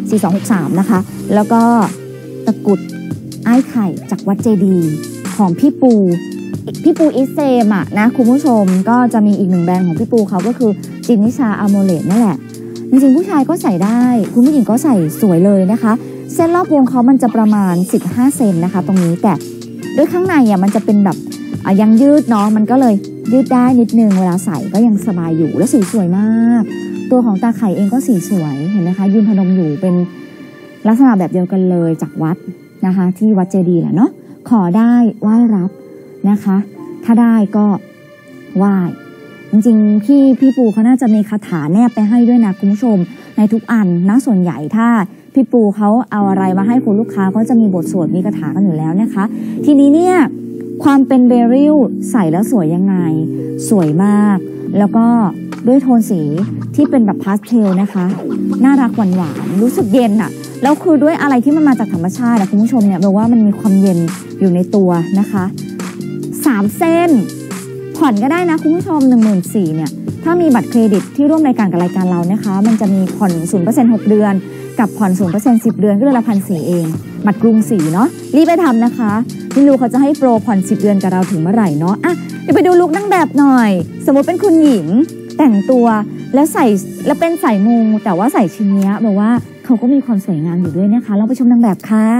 สี่สองหกสามนะคะแล้วก็ตะกุดไอ้ไข่จากวัดเจดีย์ของพี่ปูพี่ปูอิเซมอะนะคุณผู้ชมก็จะมีอีกหนึ่งแบรนด์ของพี่ปูเขาก็คือจินนิชาอะโมเลตนั่นแหละจริงๆผู้ชายก็ใส่ได้คุณผู้หญิงก็ใส่สวยเลยนะคะเส้นรอบวงเขามันจะประมาณสิบห้าเซนนะคะตรงนี้แต่ด้วยข้างในอ่ะมันจะเป็นแบบยังยืดเนาะมันก็เลยยืดได้นิดนึงเวลาใส่ก็ยังสบายอยู่และสีสวยมากตัวของตาไข่เองก็สีสวยเห็นนะคะยืนพนมอยู่เป็นลักษณะแบบเดียวกันเลยจากวัดนะคะที่วัดเจดีย์แหละเนาะขอได้ไหว้รับนะคะถ้าได้ก็ไหว้จริงๆพี่พี่ปูเขาน่าจะมีคาถาแนบไปให้ด้วยนะคุณผู้ชมในทุกอันนะส่วนใหญ่ถ้าพี่ปูเขาเอาอะไรมาให้คุณลูกค้าก็จะมีบทสวดมีคาถากันอยู่แล้วนะคะทีนี้เนี่ยความเป็นเบริลใส่แล้วสวยยังไงสวยมากแล้วก็ด้วยโทนสีที่เป็นแบบพาสเทลนะคะน่ารักหวานหวานรู้สึกเย็นอะแล้วคือด้วยอะไรที่มันมาจากธรรมชาตินะคุณผู้ชมเนี่ยแปลว่ามันมีความเย็นอยู่ในตัวนะคะสามเส้นผ่อนก็ได้นะคุณผู้ชม หนึ่งหมื่นสี่พัน เนี่ยถ้ามีบัตรเครดิตที่ร่วมรายการกับรายการเรานะคะมันจะมีผ่อน ศูนย์เปอร์เซ็นต์ หกเดือนกับผ่อน ศูนย์เปอร์เซ็นต์ สิบเดือนก็เดือนละ หนึ่งพันสี่ร้อย เองบัตรกรุงศรีเนาะรีบไปทำนะคะไม่รู้เขาจะให้โปรผ่อนสิบเดือนกับเราถึงเมื่อไหร่เนาะอ่ะเดี๋ยวไปดูลุคนั่งแบบหน่อยสมมติเป็นคุณหญิงแต่งตัวแล้วใส่แล้วเป็นใส่มุงแต่ว่าใส่ชิ้นเนี้ยแบบว่าเขาก็มีความสวยงามอยู่ด้วยนะคะลองไปชมนางแบบค่ะ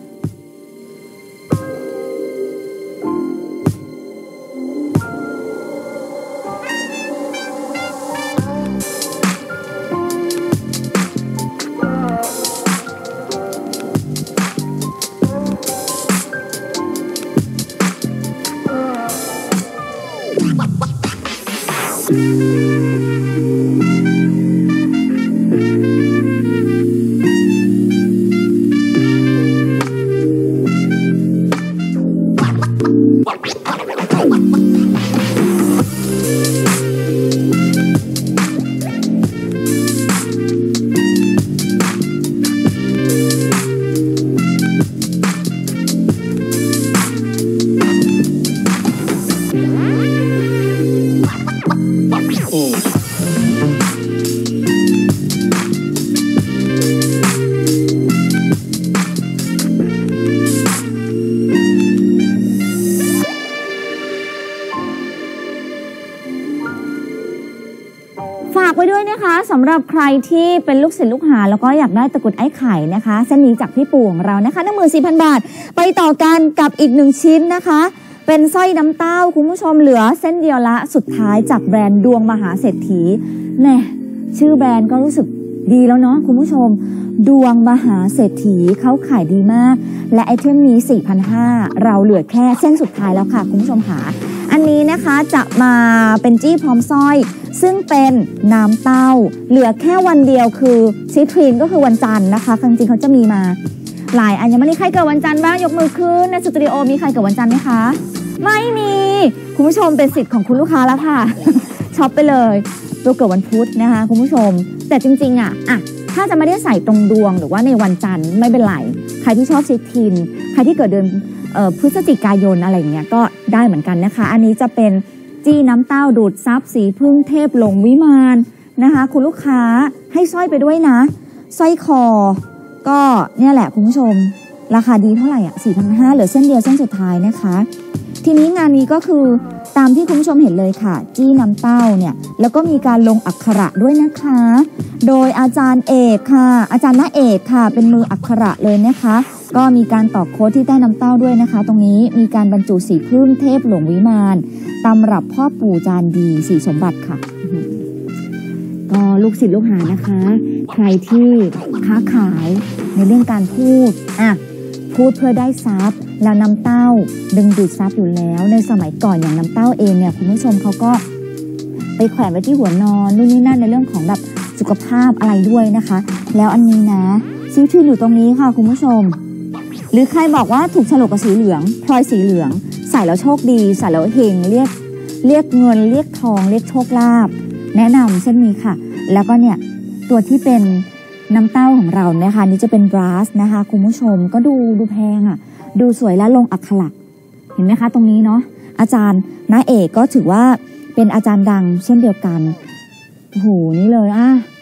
ฝากไว้ด้วยนะคะสำหรับใครที่เป็นลูกศิษย์ลูกหาแล้วก็อยากได้ตะกรุดไอ้ไข่นะคะเส้นนี้จากพี่ปู่ของเรานะคะ หนึ่งหมื่นสี่พัน บาทไปต่อกันกับอีกหนึ่งชิ้นนะคะเป็นสร้อยน้ำเต้าคุณผู้ชมเหลือเส้นเดียวละสุดท้ายจากแบรนด์ดวงมหาเศรษฐีแน่ชื่อแบรนด์ก็รู้สึกดีแล้วเนาะคุณผู้ชมดวงมหาเศรษฐีเขาขายดีมากและไอเทมนี้ สี่พันห้าร้อย เราเหลือแค่เส้นสุดท้ายแล้วค่ะคุณผู้ชมค่ะอันนี้นะคะจะมาเป็นจี้พร้อมสร้อยซึ่งเป็นน้ำเต้าเหลือแค่วันเดียวคือซิทรีนก็คือวันจันทร์นะคะจริงๆเขาจะมีมาหลายอันยังไม่ได้ใครเกิดวันจันทร์บ้างยกมือขึ้นในสตูดิโอมีใครเกิดวันจันทร์ไหมคะไม่มีคุณผู้ชมเป็นสิทธิ์ของคุณลูกค้าแล้วค่ะ ช็อปไปเลยตัวเกิดวันพุธนะคะคุณผู้ชมแต่จริงๆอ่ะอ่ะถ้าจะไม่ได้ใส่ตรงดวงหรือว่าในวันจันทร์ไม่เป็นไรใครที่ชอบซิทรีนใครที่เกิดเดือนพฤศจิกายนอะไรเงี้ยก็ได้เหมือนกันนะคะอันนี้จะเป็นจี้น้ำเต้าดูดซับสีพึ่งเทพหลงวิมานนะคะคุณลูกค้าให้สร้อยไปด้วยนะสร้อยคอก็เนี่ยแหละคุณผู้ชมราคาดีเท่าไหร่อ่ะ สี่พันห้าร้อย เหลือเส้นเดียวเส้นสุดท้ายนะคะทีนี้งานนี้ก็คือตามที่คุณผู้ชมเห็นเลยค่ะจี้น้ำเต้าเนี่ยแล้วก็มีการลงอักขระด้วยนะคะโดยอาจารย์เอกค่ะอาจารย์ณเอกค่ะเป็นมืออักขระเลยนะคะก็มีการตอกโค้ดที่ใต้น้ำเต้าด้วยนะคะตรงนี้มีการบรรจุสีพึ่งเทพหลงวิมานตำรับพ่อปู่จานดีสีสมบัติค่ะก็ลูกศิษย์ลูกหานะคะใครที่ค้าขายในเรื่องการพูดอ่ะพูดเพื่อได้ทรัพย์แล้วน้ำเต้าดึงดูดทรัพย์อยู่แล้วในสมัยก่อนอย่างน้ำเต้าเองเนี่ยคุณผู้ชมเขาก็ไปแขวนไว้ที่หัวนอนนู่นนี่นั่นในเรื่องของแบบสุขภาพอะไรด้วยนะคะแล้วอันนี้นะซิ้วชื่ออยู่ตรงนี้ค่ะคุณผู้ชมหรือใครบอกว่าถูกฉลกกับสีเหลืองพลอยสีเหลืองใส่แล้วโชคดีใส่แล้วเฮงเรียกเรียกเงินเรียกทองเรียกโชคลาภแนะนำเส้นนี้ค่ะแล้วก็เนี่ยตัวที่เป็นน้ำเต้าของเราเนี่ยค่ะนี่จะเป็นบราสนะคะคุณผู้ชมก็ดูดูแพงอ่ะดูสวยและลงอักขระเห็นไหมคะตรงนี้เนาะอาจารย์ณเอกก็ถือว่าเป็นอาจารย์ดังเช่นเดียวกันโอ้โหนี่เลยอ่ะ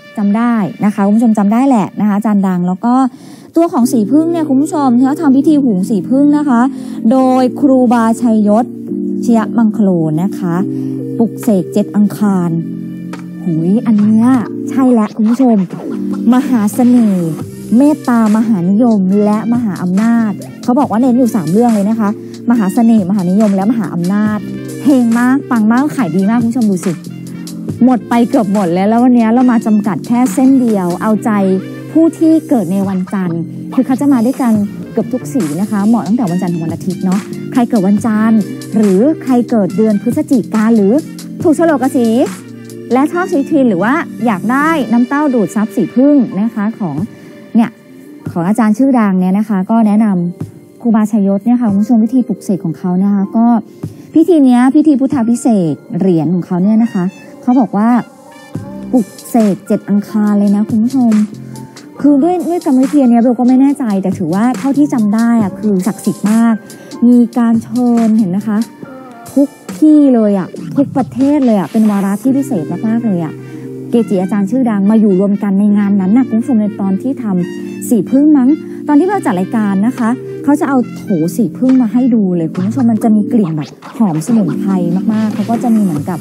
จำได้นะคะคุณผู้ชมจำได้แหละนะคะอาจารย์ดังแล้วก็ตัวของสีพึ่งเนี่ยคุณผู้ชมที่เขาทำพิธีหุงสีพึ่งนะคะโดยครูบาชัยยศชยมังคโลนะคะปลุกเสกเจ็ดอังคารหุยอันเนี้ยใช่แล้วคุณผู้ชมมหาเสน่ห์เมตตามหานิยมและมหาอำนาจเขาบอกว่าเน้นอยู่สามเรื่องเลยนะคะมหาเสน่ห์มหานิยมและมหาอำนาจเฮงมากปังมากขายดีมากคุณผู้ชมดูสิหมดไปเกือบหมดแล้วแล้ววันนี้เรามาจำกัดแค่เส้นเดียวเอาใจผู้ที่เกิดในวันจันทร์คือเขาจะมาด้วยกันเกือบทุกสีนะคะเหมาะตั้งแต่วันจันทร์ถึงวันอาทิตย์เนาะใครเกิดวันจันทร์หรือใครเกิดเดือนพฤศจิกาหรือถูกโฉลกกับสีและชอบสีทรีนหรือว่าอยากได้น้ำเต้าดูดซับสีพึ่งนะคะของเนี่ยของอาจารย์ชื่อดังเนี่ยนะคะก็แนะนำครูบาชัยยศเนี่ยค่ะคุณผู้ชมพิธีปลุกเสกของเขานะคะก็พิธีนี้พิธีพุทธาภิเษกเหรียญของเขาเนี่ยนะคะเขาบอกว่าปลุกเสกเจ็ดอังคารเลยนะคุณผู้ชมคือด้วยด้วยกรรมวิธีนี้เบลก็ไม่แน่ใจแต่ถือว่าเท่าที่จำได้อะคือศักดิ์สิทธิ์มากมีการเชิญเห็นนะคะทุกที่เลยอะทุกประเทศเลยอะเป็นวาระที่พิเศษมากๆเลยอะเกจิอาจารย์ชื่อดังมาอยู่รวมกันในงานนั้นนะคุณผู้ชมในตอนที่ทำสีพึ่งมั้งตอนที่เราจัดรายการนะคะเขาจะเอาโถสีพึ่งมาให้ดูเลยคุณผู้ชมมันจะมีกลิ่นแบบหอมสมุนไพรมากๆเขาก็จะมีเหมือนกับ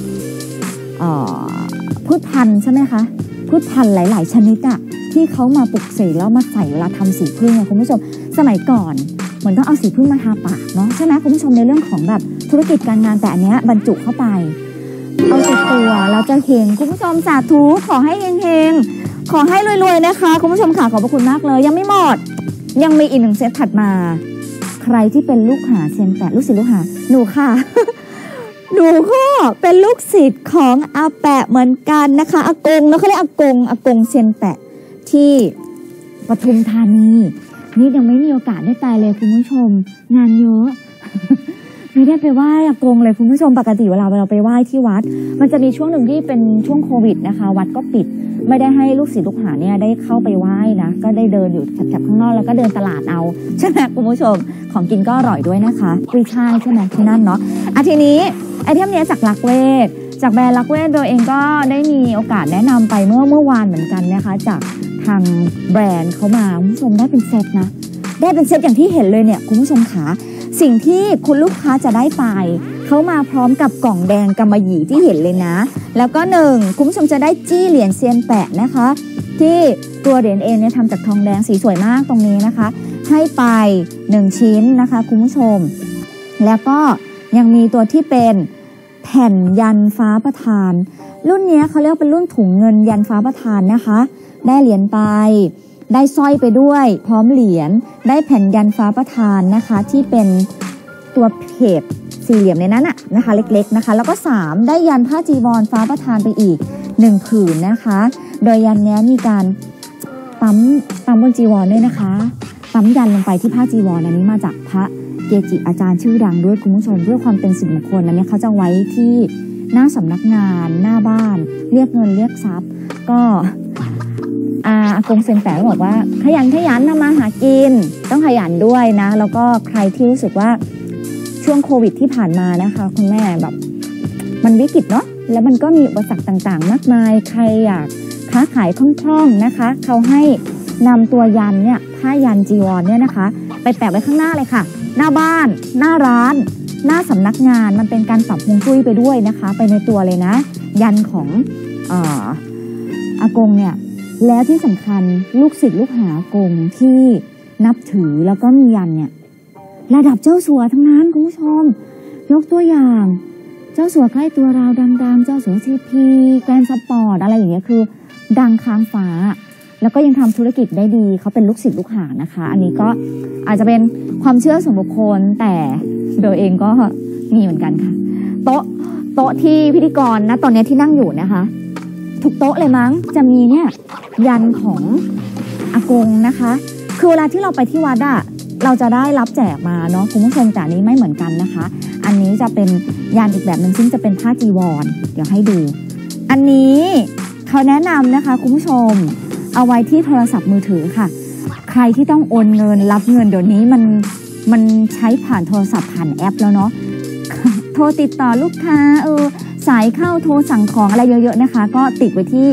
พืชพันธุ์ใช่ไหมคะพืชพันธุ์หลายๆชนิดอะที่เขามาปลุกเสกแล้วมาใส่เวลาทำสีพึ่งคุณผู้ชมสมัยก่อนเหมือนต้องเอาสีพึ่งมาทาปากเนาะใช่ไหมคุณผู้ชมในเรื่องของแบบธุรกิจการงานแต่อันเนี้ยบรรจุเข้าไปเอาติดตัวเราจะเฮงคุณผู้ชมสาธุขอให้เฮงๆขอให้รวยๆนะคะคุณผู้ชมค่ะขอบพระคุณมากเลยยังไม่หมดยังมีอีกหนึ่งเซตถัดมาใครที่เป็นลูกหาเซียนแปะลูกศิษย์ลูกหาหนูค่ะ หนูก็เป็นลูกศิษย์ของอาแปะเหมือนกันนะคะอากงแล้วเขาเรียกอากงอากงเซียนแปะที่ปทุมธานีนี่ยังไม่มีโอกาสได้ไปเลยคุณผู้ชมงานเยอะ ไม่ได้ไปไหว้อากงเลยคุณผู้ชมปกติเวลาเราไปไหว้ที่วัดมันจะมีช่วงหนึ่งที่เป็นช่วงโควิดนะคะวัดก็ปิดไม่ได้ให้ลูกศิษย์ลูกหาเนี่ยได้เข้าไปไหว้นะก็ได้เดินอยู่แถบๆข้างนอกแล้วก็เดินตลาดเอาใช่ไหมคุณผู้ชมของกินก็อร่อยด้วยนะคะกุ้ยช่ายใช่ไหมที่นั่นเนาะอ่ะทีนี้ไอเทมนี้จากลักเวทจากแบรนด์ลักเวทโดยเองก็ได้มีโอกาสแนะนำไปเมื่อเมื่อวานเหมือนกันนะคะจากทางแบรนด์เขามาคุณผู้ชมได้เป็นเซตนะได้เป็นเซตอย่างที่เห็นเลยเนี่ยคุณผู้ชมขาสิ่งที่คุณลูกค้าจะได้ไปเขามาพร้อมกับกล่องแดงกำมะหยี่ที่เห็นเลยนะแล้วก็หนึ่งคุณผู้ชมจะได้จี้เหรียญเซียนแปะนะคะที่ตัวเหรียญเองเนี่ยทำจากทองแดงสีสวยมากตรงนี้นะคะให้ไปหนึ่งชิ้นนะคะคุณผู้ชมแล้วก็ยังมีตัวที่เป็นแผ่นยันฟ้าประทานรุ่นนี้เขาเรียกเป็นรุ่นถุงเงินยันฟ้าประทานนะคะได้เหรียญไปได้สร้อยไปด้วยพร้อมเหรียญได้แผ่นยันฟ้าประทานนะคะที่เป็นตัวเพจสี่เหลี่ยมในนั้นนะคะเล็กๆนะคะแล้วก็สามได้ยันผ้าจีวรฟ้าประทานไปอีกหนึ่งผืนนะคะโดยยันนี้มีการปั๊มปั๊มบนจีวรด้วยนะคะปั๊มยันลงไปที่ผ้าจีวรอันนี้มาจากพระเกจิอาจารย์ชื่อดังด้วยคุณผู้ชมเพื่อความเป็นสิริมงคลอันนี้เขาจะไว้ที่หน้าสำนักงานหน้าบ้านเรียกเงินเรียกทรัพย์ก็อากงเซนแปะบอกว่าขยันขยันทำมาหากินต้องขยันด้วยนะแล้วก็ใครที่รู้สึกว่าช่วงโควิดที่ผ่านมานะคะคุณแม่แบบมันวิกฤตเนาะแล้วมันก็มีอุปสรรคต่างๆมากมายใครอยากค้าขายคล่องๆนะคะเขาให้นำตัวยันเนี่ยผ้ายันจีวรเนี่ยนะคะไปแปะไว้ข้างหน้าเลยค่ะหน้าบ้านหน้าร้านหน้าสำนักงานมันเป็นการปรับฮวงจุ้ยไปด้วยนะคะไปในตัวเลยนะยันของอ่าอากงเนี่ยแล้วที่สำคัญลูกศิษย์ลูกหาอากงที่นับถือแล้วก็มียันเนี่ยระดับเจ้าสัวทั้งนั้นคุณผู้ชมยกตัวอย่างเจ้าสัวใกล้ตัวเราดังๆเจ้าสัวซีพีแกรนด์สปอร์ตอะไรอย่างเงี้ยคือดังค้างฟ้าแล้วก็ยังทำธุรกิจได้ดีเขาเป็นลูกศิษย์ลูกหานะคะอันนี้ก็อาจจะเป็นความเชื่อส่วนบุคคลแต่โดยเองก็มีเหมือนกันค่ะโต๊ะโต๊ะที่พิธีกรนะตอนนี้ที่นั่งอยู่นะคะทุกโต๊ะเลยมั้งจะมีเนี่ยยันของอากงนะคะคือเวลาที่เราไปที่วัดอะเราจะได้รับแจกมาเนาะคุณผู้ชมแต่อันนี้ไม่เหมือนกันนะคะอันนี้จะเป็นยันอีกแบบหนึ่งซึ่งจะเป็นผ้าจีวรเดี๋ยวให้ดูอันนี้เขาแนะนำนะคะคุณผู้ชมเอาไว้ที่โทรศัพท์มือถือค่ะใครที่ต้องโอนเงินรับเงินเดี๋ยวนี้มันมันใช้ผ่านโทรศัพท์ผ่านแอปแล้วเนาะ โทรติดต่อลูกค้าเออสายเข้าโทรสั่งของอะไรเยอะๆนะคะก็ติดไว้ที่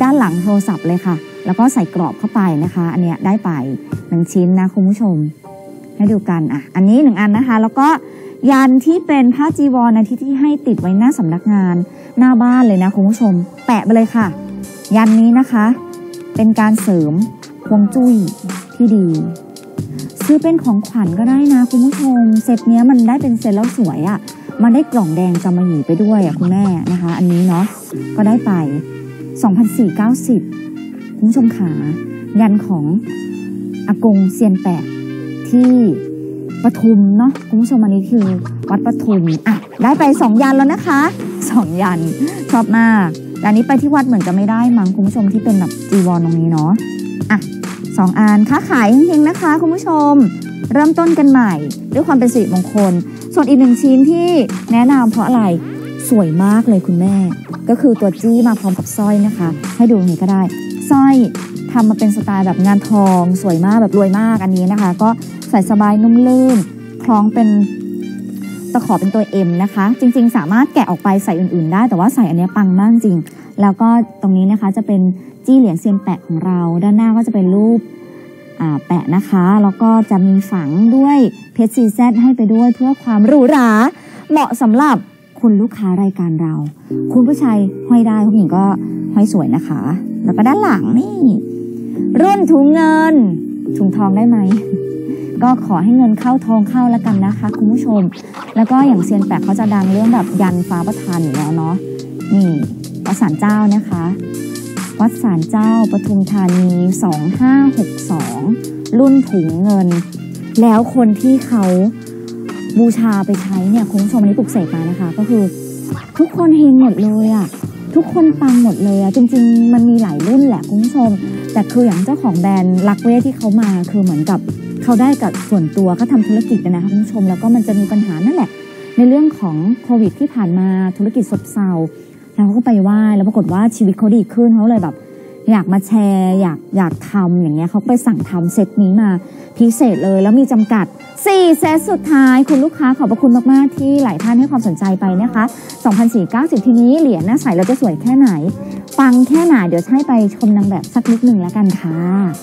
ด้านหลังโทรศัพท์เลยค่ะแล้วก็ใส่กรอบเข้าไปนะคะอันเนี้ยได้ไปหนึ่งชิ้นนะคุณผู้ชมให้ดูกันอ่ะอันนี้หนึ่งอันนะคะแล้วก็ยันที่เป็นผ้าจีวรนะที่ที่ให้ติดไว้หน้าสำนักงานหน้าบ้านเลยนะคุณผู้ชมแปะไปเลยค่ะยันนี้นะคะเป็นการเสริมฮวงจุ้ยที่ดีซื้อเป็นของขวัญก็ได้นะคุณผู้ชมเซตเนี้ยมันได้เป็นเซตแล้วสวยอ่ะมันได้กล่องแดงกำมะหยี่ไปด้วยอ่ะคุณแม่นะคะอันนี้เนาะก็ได้ไป สองพันสี่ร้อยเก้าสิบ คุณผู้ชมขายันของอากงเซียนแปะที่ปทุมเนาะคุณผู้ชมอันนี้คือวัดปทุมอ่ะได้ไปสองยันแล้วนะคะสองยันชอบมากแต่อันนี้ไปที่วัดเหมือนจะไม่ได้มั้งคุณผู้ชมที่เป็นแบบจีวรตรงนี้เนาะอ่ะสองอันค้าขายเฮงๆนะคะคุณผู้ชมเริ่มต้นกันใหม่ด้วยความเป็นสิริมงคลส่วนอีกหนึ่งชิ้นที่แนะนำเพราะอะไรสวยมากเลยคุณแม่ก็คือตัวจี้มาพร้อมกับสร้อยนะคะให้ดูนี้ก็ได้สร้อยทำมาเป็นสไตล์แบบงานทองสวยมากแบบรวยมากอันนี้นะคะก็ใส่สบายนุ่มลื่นคล้องเป็นตะขอเป็นตัว M นะคะจริงๆสามารถแกะออกไปใส่อื่นๆได้แต่ว่าใส่อันนี้ปังมากจริงแล้วก็ตรงนี้นะคะจะเป็นจี้เหรียญเซียนแปะของเราด้านหน้าก็จะเป็นรูปแปะนะคะแล้วก็จะมีฝังด้วยเพชรซีแซดให้ไปด้วยเพื่อความหรูหราเหมาะสำหรับคุณลูกค้ารายการเราคุณผู้ชายห้อยได้คุณหญิงก็ห้อยสวยนะคะแล้วก็ด้านหลังนี่รุ่นถุงเงินถุงทองได้ไหมก็ขอให้เงินเข้าทองเข้าแล้วกันนะคะคุณผู้ชมแล้วก็อย่างเซียนแปะเขาจะดังเรื่องแบบยันฟ้าประทานอยู่แล้วเนาะนี่วัดศาลเจ้านะคะวัดศาลเจ้าปทุมธานีสองห้าหกสองรุ่นถุงเงินแล้วคนที่เขาบูชาไปใช้เนี่ยคุณผู้ชมอันนี้ปลุกเสกมานะคะก็คือทุกคนเฮงหมดเลยอ่ะทุกคนปังหมดเลยอ่ะจริงๆมันมีหลายรุ่นแหละคุณผู้ชมแต่คืออย่างเจ้าของแบรนด์ลักเวทที่เขามาคือเหมือนกับเขาได้กับส่วนตัวเขาทำธุรกิจนะคะคุณผู้ชมแล้วก็มันจะมีปัญหานั่นแหละในเรื่องของโควิดที่ผ่านมาธุรกิจซบเซาแล้วเขาก็ไปไหว้แล้วปรากฏว่าชีวิตเขาดีขึ้นเขาเลยแบบอยากมาแชร์อยากอยากทำอย่างเงี้ยเขาไปสั่งทำเซตนี้มาพิเศษเลยแล้วมีจำกัดสี่เซตสุดท้ายคุณลูกค้าขอบพระคุณมากๆที่หลายท่านให้ความสนใจไปนะคะ สองพันสี่ร้อยเก้าสิบ ทีนี้เหรียญน่าใส่แล้วจะสวยแค่ไหนปังแค่ไหนเดี๋ยวให้ไปชมนางแบบสักนิดหนึ่งแล้วกันค่ะ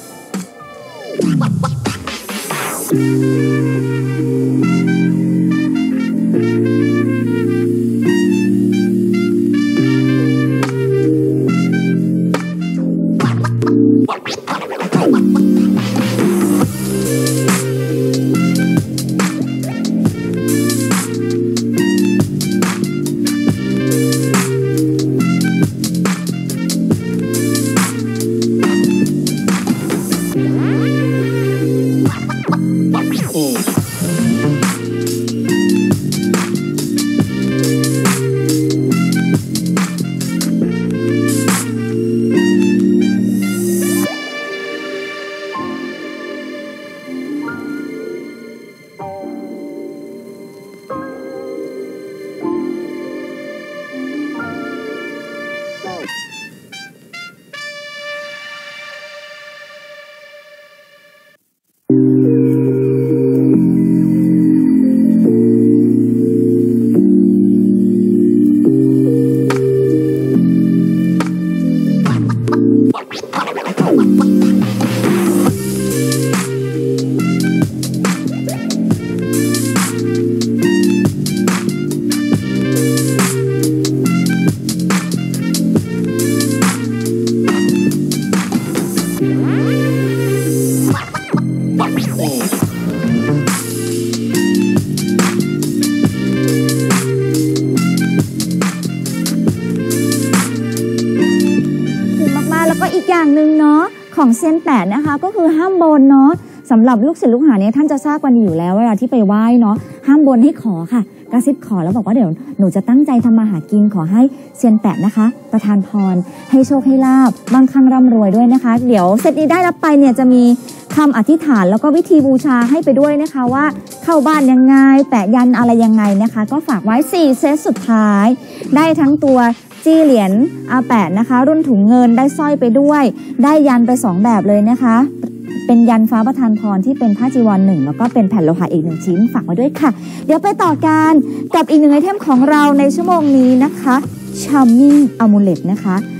อย่างหนึ่งเนาะของเซียนแปะนะคะก็คือห้ามบนเนาะสำหรับลูกศิษย์ลูกหาเนี่ยท่านจะทราบกันอยู่แล้วเวลาที่ไปไหว้เนาะห้ามบนให้ขอค่ะกระซิบขอแล้วบอกว่าเดี๋ยวหนูจะตั้งใจทำมาหากินขอให้เซียนแปะนะคะประทานพรให้โชคให้ลาบมั่งคั่งร่ำรวยด้วยนะคะเดี๋ยวเซตนี้ได้รับไปเนี่ยจะมีคำอธิษฐานแล้วก็วิธีบูชาให้ไปด้วยนะคะว่าเข้าบ้านยังไงแปะยันอะไรยังไงนะคะก็ฝากไว้สี่เซตสุดท้ายได้ทั้งตัวจี้เหรียญอาแปะนะคะรุ่นถุงเงินได้สร้อยไปด้วยได้ยันไปสองแบบเลยนะคะเป็นยันฟ้าประทานพรที่เป็นผ้าจีวรหนึ่งแล้วก็เป็นแผ่นโลหะอีกหนึ่งชิ้นฝากไว้ด้วยค่ะเดี๋ยวไปต่อกันกับอีกหนึ่งไอเทมของเราในชั่วโมงนี้นะคะ Charming Amulet นะคะ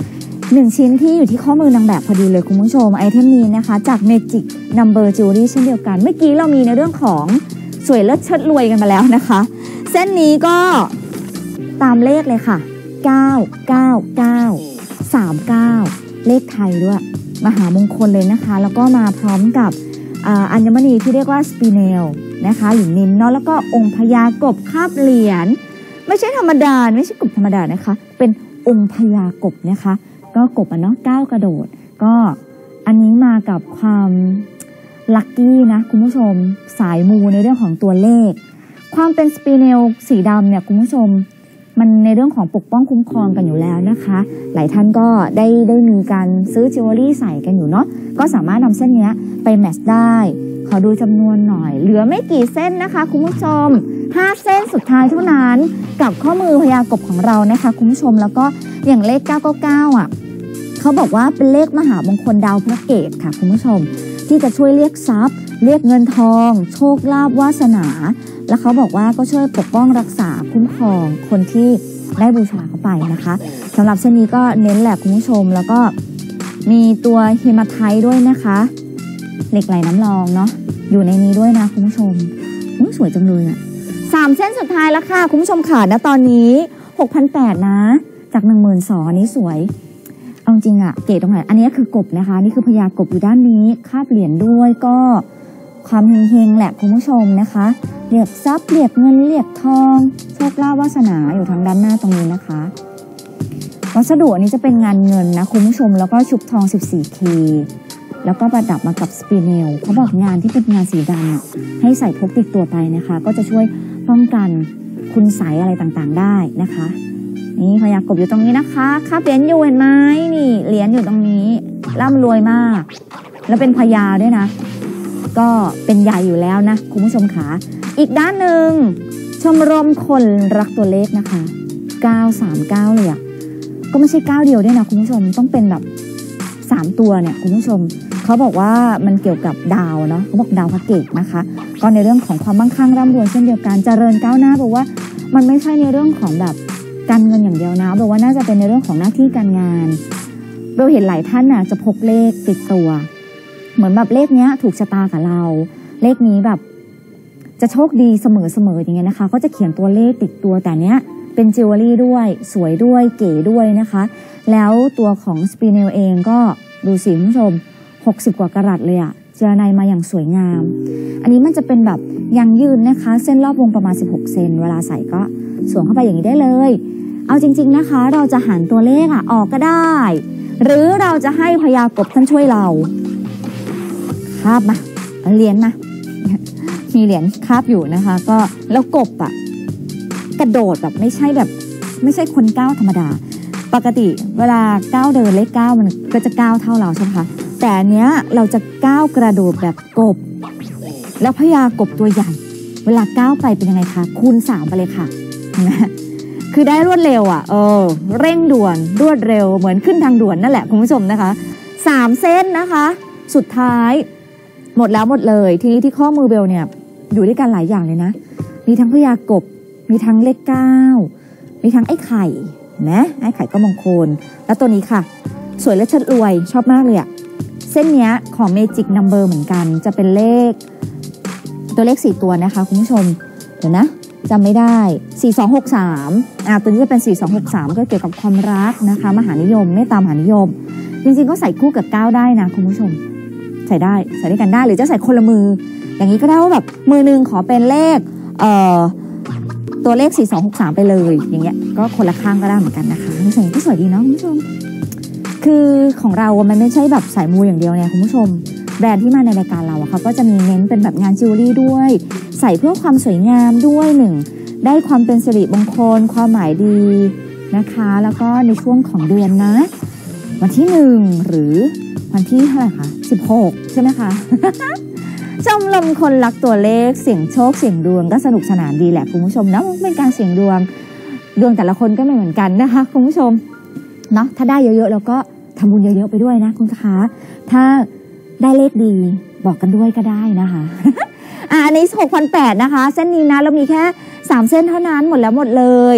หนึ่งชิ้นที่อยู่ที่ข้อมือนางแบบพอดีเลยคุณผู้ชมไอเทมนี้นะคะจาก Magic Number Jewelry เช่นเดียวกันเมื่อกี้เรามีในเรื่องของสวยเลิศเชิดรวยกันมาแล้วนะคะเส้นนี้ก็ตามเลขเลยค่ะเก้า เก้า เก้า สาม เก้าเลขไทยด้วยมหามงคลเลยนะคะแล้วก็มาพร้อมกับอัญมณีที่เรียกว่าสปีเนลนะคะหรือนินเนาะแล้วก็องค์พญากบคาบเหรียญไม่ใช่ธรรมดาไม่ใช่กบธรรมดานะคะเป็นองค์พญากบนะคะก็กบอ่ะเนาะก้าวกระโดดก็อันนี้มากับความลัคกี้นะคุณผู้ชมสายมูในเรื่องของตัวเลขความเป็นสปีเนลสีดำเนี่ยคุณผู้ชมมันในเรื่องของปกป้องคุ้มครองกันอยู่แล้วนะคะหลายท่านก็ได้ได้มีการซื้อจิวเวลรี่ใส่กันอยู่เนาะก็สามารถนำเส้นนี้ไปแมทช์ได้ขอดูจำนวนหน่อยเหลือไม่กี่เส้นนะคะคุณผู้ชมห้าเส้นสุดท้ายเท่านั้นกับข้อมือพญากบของเรานะคะคุณผู้ชมแล้วก็อย่างเลขเก้า เก้า เก้าอ่ะเขาบอกว่าเป็นเลขมหามงคลดาวพระเกตค่ะคุณผู้ชมที่จะช่วยเรียกทรัพย์เรียกเงินทองโชคลาภวาสนาแล้วเขาบอกว่าก็ช่วยปกป้องรักษาคุ้มครองคนที่ได้บูชาเข้าไปนะคะสำหรับเส้นนี้ก็เน้นแหละคุณผู้ชมแล้วก็มีตัวเฮมาไทต์ด้วยนะคะเหล็กไหลน้ำรองเนาะอยู่ในนี้ด้วยนะคุณผู้ชมสวยจังเลยอ่ะสามเส้นสุดท้ายแล้วค่ะคุณผู้ชมค่ะณตอนนี้ หกพันแปดร้อย นะจาก หนึ่งหมื่นสองพัน อันนี้สวยเอาจริงอ่ะเก๋ตรงไหนอันนี้คือกบนะคะนี่คือพญากบอยู่ด้านนี้คาบเหรียญด้วยก็ความเฮงๆแหละคุณผู้ชมนะคะเรียกทรัพย์เรียกเงินเรียกทองโชคลาภวาสนาอยู่ทางด้านหน้าตรงนี้นะคะวัสดุอันนี้จะเป็นงานเงินนะคุณผู้ชมแล้วก็ชุบทอง สิบสี่เค แล้วก็ประดับมากับสปีเนลเขาบอกงานที่เป็นงานสีดำให้ใส่พกติดตัวไปนะคะก็จะช่วยป้องกันคุณไสยอะไรต่างๆได้นะคะนี่พญากบอยู่ตรงนี้นะคะคาบเหรียญอยู่เห็นไหมนี่เหรียญอยู่ตรงนี้ร่ำรวยมากแล้วเป็นพญาด้วยนะก็เป็นใหญ่อยู่แล้วนะคุณผู้ชมขาอีกด้านหนึ่งชมรมคนรักตัวเลขนะคะเก้า สาม เก้าเลยอ่ะก็ไม่ใช่เก้าเดียวด้วยนะคุณผู้ชมต้องเป็นแบบสามตัวเนี่ยคุณผู้ชมเขาบอกว่ามันเกี่ยวกับดาวเนาะเขาบอกดาวพระเกตนะคะก็ในเรื่องของความมั่งคั่งร่ำรวยเช่นเดียวกันเจริญก้าวหน้าบอกว่ามันไม่ใช่ในเรื่องของแบบการเงินอย่างเดียวนะบอกว่าน่าจะเป็นในเรื่องของหน้าที่การงานเราเห็นหลายท่านน่ะจะพกเลขติดตัวเหมือนแบบเลขเนี้ยถูกชะตากับเราเลขนี้แบบจะโชคดีเสมอๆอย่างเงี้ยนะคะก็จะเขียนตัวเลขติดตัวแต่เนี้ยเป็นจิวเวลรี่ด้วยสวยด้วยเก๋ด้วยนะคะแล้วตัวของสปีเนลเองก็ดูสิคุณผู้ชมหกสิบกว่ากะรัตเลยอะเจรไนมาอย่างสวยงามอันนี้มันจะเป็นแบบยางยืนนะคะเส้นรอบวงประมาณสิบหกเซนเวลาใส่ก็สวมเข้าไปอย่างนี้ได้เลยเอาจริงๆนะคะเราจะหันตัวเลขอะออกก็ได้หรือเราจะให้พญากบท่านช่วยเราคาบมาเหรียญมามีเหรียญคาบอยู่นะคะก็แล้วกบอะกระโดดแบบไม่ใช่แบบไม่ใช่คนก้าวธรรมดาปกติเวลาก้าวเดินเลขเก้ามันก็จะก้าวเท่าเราใช่ไหมคะแต่อันเนี้ยเราจะก้าวกระโดดแบบกบแล้วพญากบตัวใหญ่เวลาก้าวไปเป็นยังไงคะคูณสามไปเลยค่ะนะคือได้รวดเร็วอ่ะเออเร่งด่วนรวดเร็วเหมือนขึ้นทางด่วนนั่นแหละคุณผู้ชมนะคะสามเส้นนะคะสุดท้ายหมดแล้วหมดเลยทีนี้ที่ข้อมือเบลเนี่ยอยู่ด้วยกันหลายอย่างเลยนะมีทั้งพญากบมีทั้งเลขเก้ามีทั้งไอ้ไข่นะไอ้ไข่ก็มงคลแล้วตัวนี้ค่ะสวยและเชิดรวยชอบมากเลยอะเส้นเนี้ยของ Magic Number เหมือนกันจะเป็นเลขตัวเลขสี่ตัวนะคะคุณผู้ชมเดี๋ยวนะจำไม่ได้สี่สองหกสามอ่าตัวนี้จะเป็นสี่สองหกสามก็เกี่ยวกับความรักนะคะมหานิยมเมตตามหานิยมจริงๆก็ใส่คู่กับเก้าได้นะคุณผู้ชมใส่ได้ใส่ด้วยกันได้หรือจะใส่คนละมืออย่างนี้ก็ได้ว่าแบบมือนึงขอเป็นเลขเอ่อตัวเลขสี่สองหกสามไปเลยอย่างเงี้ยก็คนละข้างก็ได้เหมือนกันนะคะคุณผู้ชมก็สวยดีเนาะคุณผู้ชมคือของเรามันไม่ใช่แบบสายมูอย่างเดียวเนี่ยคุณผู้ชมแบรนด์ที่มาในรายการเราอะค่ะก็จะมีเน้นเป็นแบบงานจิวเวลรี่ด้วยใส่เพื่อความสวยงามด้วยหนึ่งได้ความเป็นสิริมงคลความหมายดีนะคะแล้วก็ในช่วงของเดือนนะวันที่หนึ่งหรือวันที่เท่าไหร่คะสิบหกใช่ไหมคะ ชมรมคนรักตัวเลขเสี่ยงโชคเสี่ยงดวงก็สนุกสนานดีแหละคุณผู้ชมนะเป็นการเสี่ยงดวงดวงแต่ละคนก็ไม่เหมือนกันนะคะคุณผู้ชมเนาะถ้าได้เยอะๆแล้วก็ทำบุญเยอะๆไปด้วยนะคุณคะถ้าได้เลขดีบอกกันด้วยก็ได้นะคะ อ่าอันนี้ หกพันแปดร้อย นะคะเส้นนี้นะเรามีแค่สามเส้นเท่านั้นหมดแล้วหมดเลย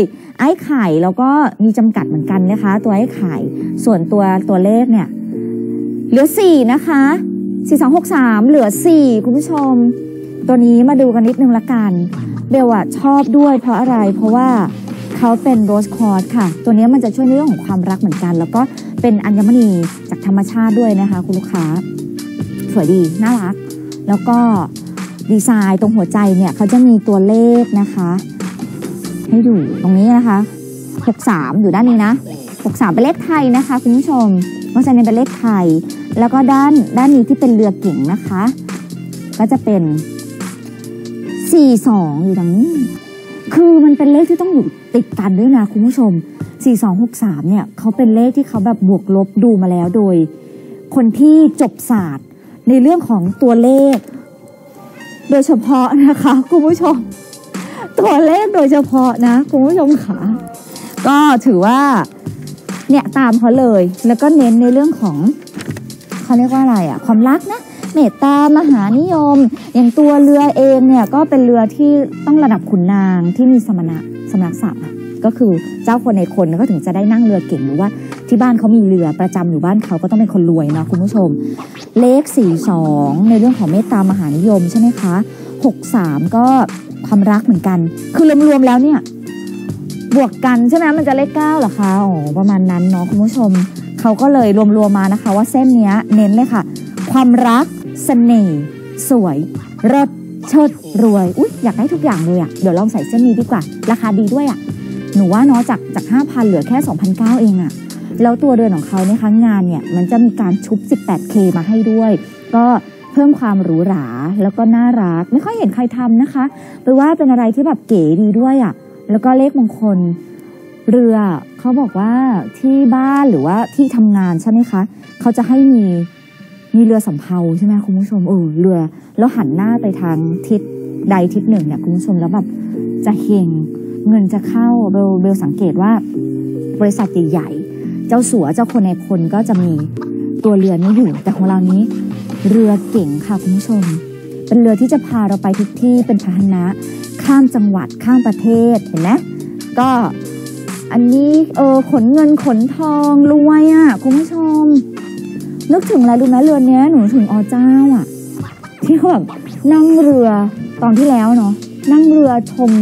ไอ้ไข่แล้วก็มีจำกัดเหมือนกันนะคะตัวไอ้ไข่ส่วนตัวตัวเลขเนี่ยเหลือสี่นะคะสี่สองหกสามเหลือสี่คุณผู้ชมตัวนี้มาดูกันนิดนึงละกันเบลอะชอบด้วยเพราะอะไรเพราะว่าเขาเป็นโรสคอร์สค่ะตัวนี้มันจะช่วยในเรื่องของความรักเหมือนกันแล้วก็เป็นอัญมณีจากธรรมชาติด้วยนะคะคุณลูกค้าสวยดีน่ารักแล้วก็ดีไซน์ตรงหัวใจเนี่ยเขาจะมีตัวเลขนะคะให้ดูตรงนี้นะคะหกสามอยู่ด้านนี้นะหกสามเป็นเลขไทยนะคะคุณผู้ชมเพราะฉะนั้นเป็นเลขไทยแล้วก็ด้านด้านนี้ที่เป็นเรือเก่งนะคะก็จะเป็นสี่สองอยู่ดังนี้คือมันเป็นเลขที่ต้องอยู่ติดกันด้วยนะคุณผู้ชมสี่สองหกสามเนี่ยเขาเป็นเลขที่เขาแบบบวกลบดูมาแล้วโดยคนที่จบศาสตร์ในเรื่องของตัวเลขโดยเฉพาะนะคะคุณผู้ชมตัวเลขโดยเฉพาะนะคุณผู้ชมค่ะก็ถือว่าเนี่ยตามเขาเลยแล้วก็เน้นในเรื่องของเขาเรียกว่าอะไรอะความรักนะเมตตามหานิยมอย่างตัวเรือเองเนี่ยก็เป็นเรือที่ต้องระดับขุนนางที่มีสมณะสมณศักดิ์ก็คือเจ้าคนในคนก็ถึงจะได้นั่งเรือเก่งหรือว่าที่บ้านเขามีเรือประจำอยู่บ้านเขาก็ต้องเป็นคนรวยเนาะคุณผู้ชมเลขสี่สองในเรื่องของเมตตามหานิยมใช่ไหมคะหกสามก็ความรักเหมือนกันคือรวมๆแล้วเนี่ยบวกกันใช่ไหมมันจะเลขเก้าเหรอคะอ๋อประมาณนั้นเนาะคุณผู้ชมเขาก็เลยรวมๆมานะคะว่าเส้นนี้เน้นเลยค่ะความรักเสน่ห์สวยเลิศเชิดรวยอุ๊ยอยากได้ทุกอย่างเลยอ่ะเดี๋ยวลองใส่เส้นนี้ดีกว่าราคาดีด้วยอ่ะหนูว่าเนาะจากจาก ห้าพัน เหลือแค่ สองพันเก้าร้อย เองอ่ะแล้วตัวเรือนของเขาเนี่ยคะงานเนี่ยมันจะมีการชุบ สิบแปดเค มาให้ด้วยก็เพิ่มความหรูหราแล้วก็น่ารักไม่ค่อยเห็นใครทำนะคะแปลว่าเป็นอะไรที่แบบเก๋ดีด้วยอ่ะแล้วก็เลขมงคลเรือเขาบอกว่าที่บ้านหรือว่าที่ทำงานใช่ไหมคะเขาจะให้มีมีเรือสำเภาใช่ไหมคุณผู้ชมเออเรือแล้วหันหน้าไปทางทิศใดทิศหนึ่งเนี่ยคุณผู้ชมแล้วแบบจะเฮงเงินจะเข้าเบลเบลสังเกตว่าบริษัทใหญ่ๆเจ้าสัวเจ้าคนในคนก็จะมีตัวเรือนี้อยู่แต่ของเรานี้เรือเก่งค่ะคุณผู้ชมเป็นเรือที่จะพาเราไปทุกที่เป็นพาหนะข้ามจังหวัดข้ามประเทศเห็นไหมก็อันนี้เออขนเงินขนทองรวยอ่ะคุณผู้ชมนึกถึงอะไรรู้ไหมเรือเนี้ยหนูถึงอเจ้าอ่ะที่เขาแบบนั่งเรือตอนที่แล้วเนาะนั่งเรือชม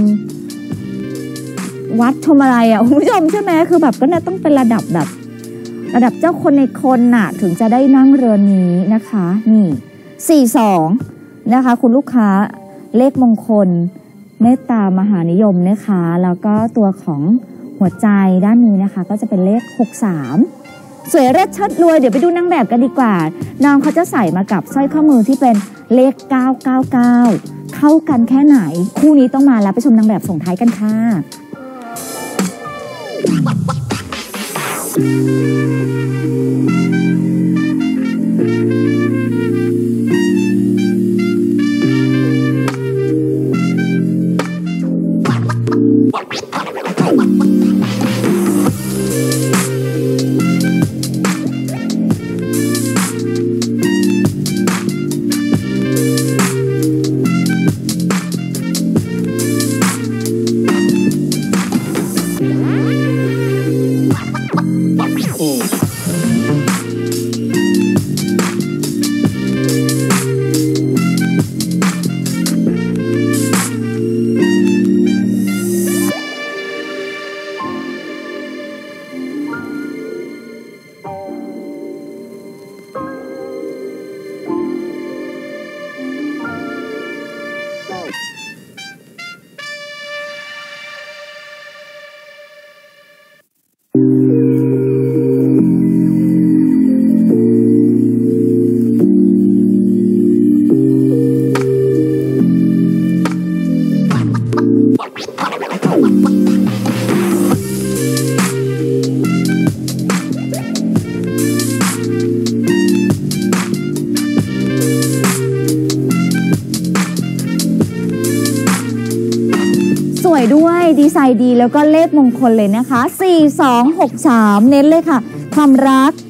วัดชมอะไรอ่ะคุณผู้ชมใช่ไหมคือแบบก็น่าต้องเป็นระดับแบบระดับเจ้าคนในคนน่ะถึงจะได้นั่งเรือนี้นะคะนี่สี่สองนะคะคุณลูกค้าเลขมงคลเมตตามหานิยมนะคะแล้วก็ตัวของหัวใจด้านนี้นะคะก็จะเป็นเลขหกสามสวยเลิศเชิดรวยเดี๋ยวไปดูนางแบบกันดีกว่าน้องเขาจะใส่มากับสร้อยข้อมือที่เป็นเลขเก้าเก้าเก้าเข้ากันแค่ไหนคู่นี้ต้องมาแล้วไปชมนางแบบส่งท้ายกันค่ะด้วยดีไซน์ดีแล้วก็เลขมงคลเลยนะคะสี่ สอง หก สามเน้นเลยค่ะความรัก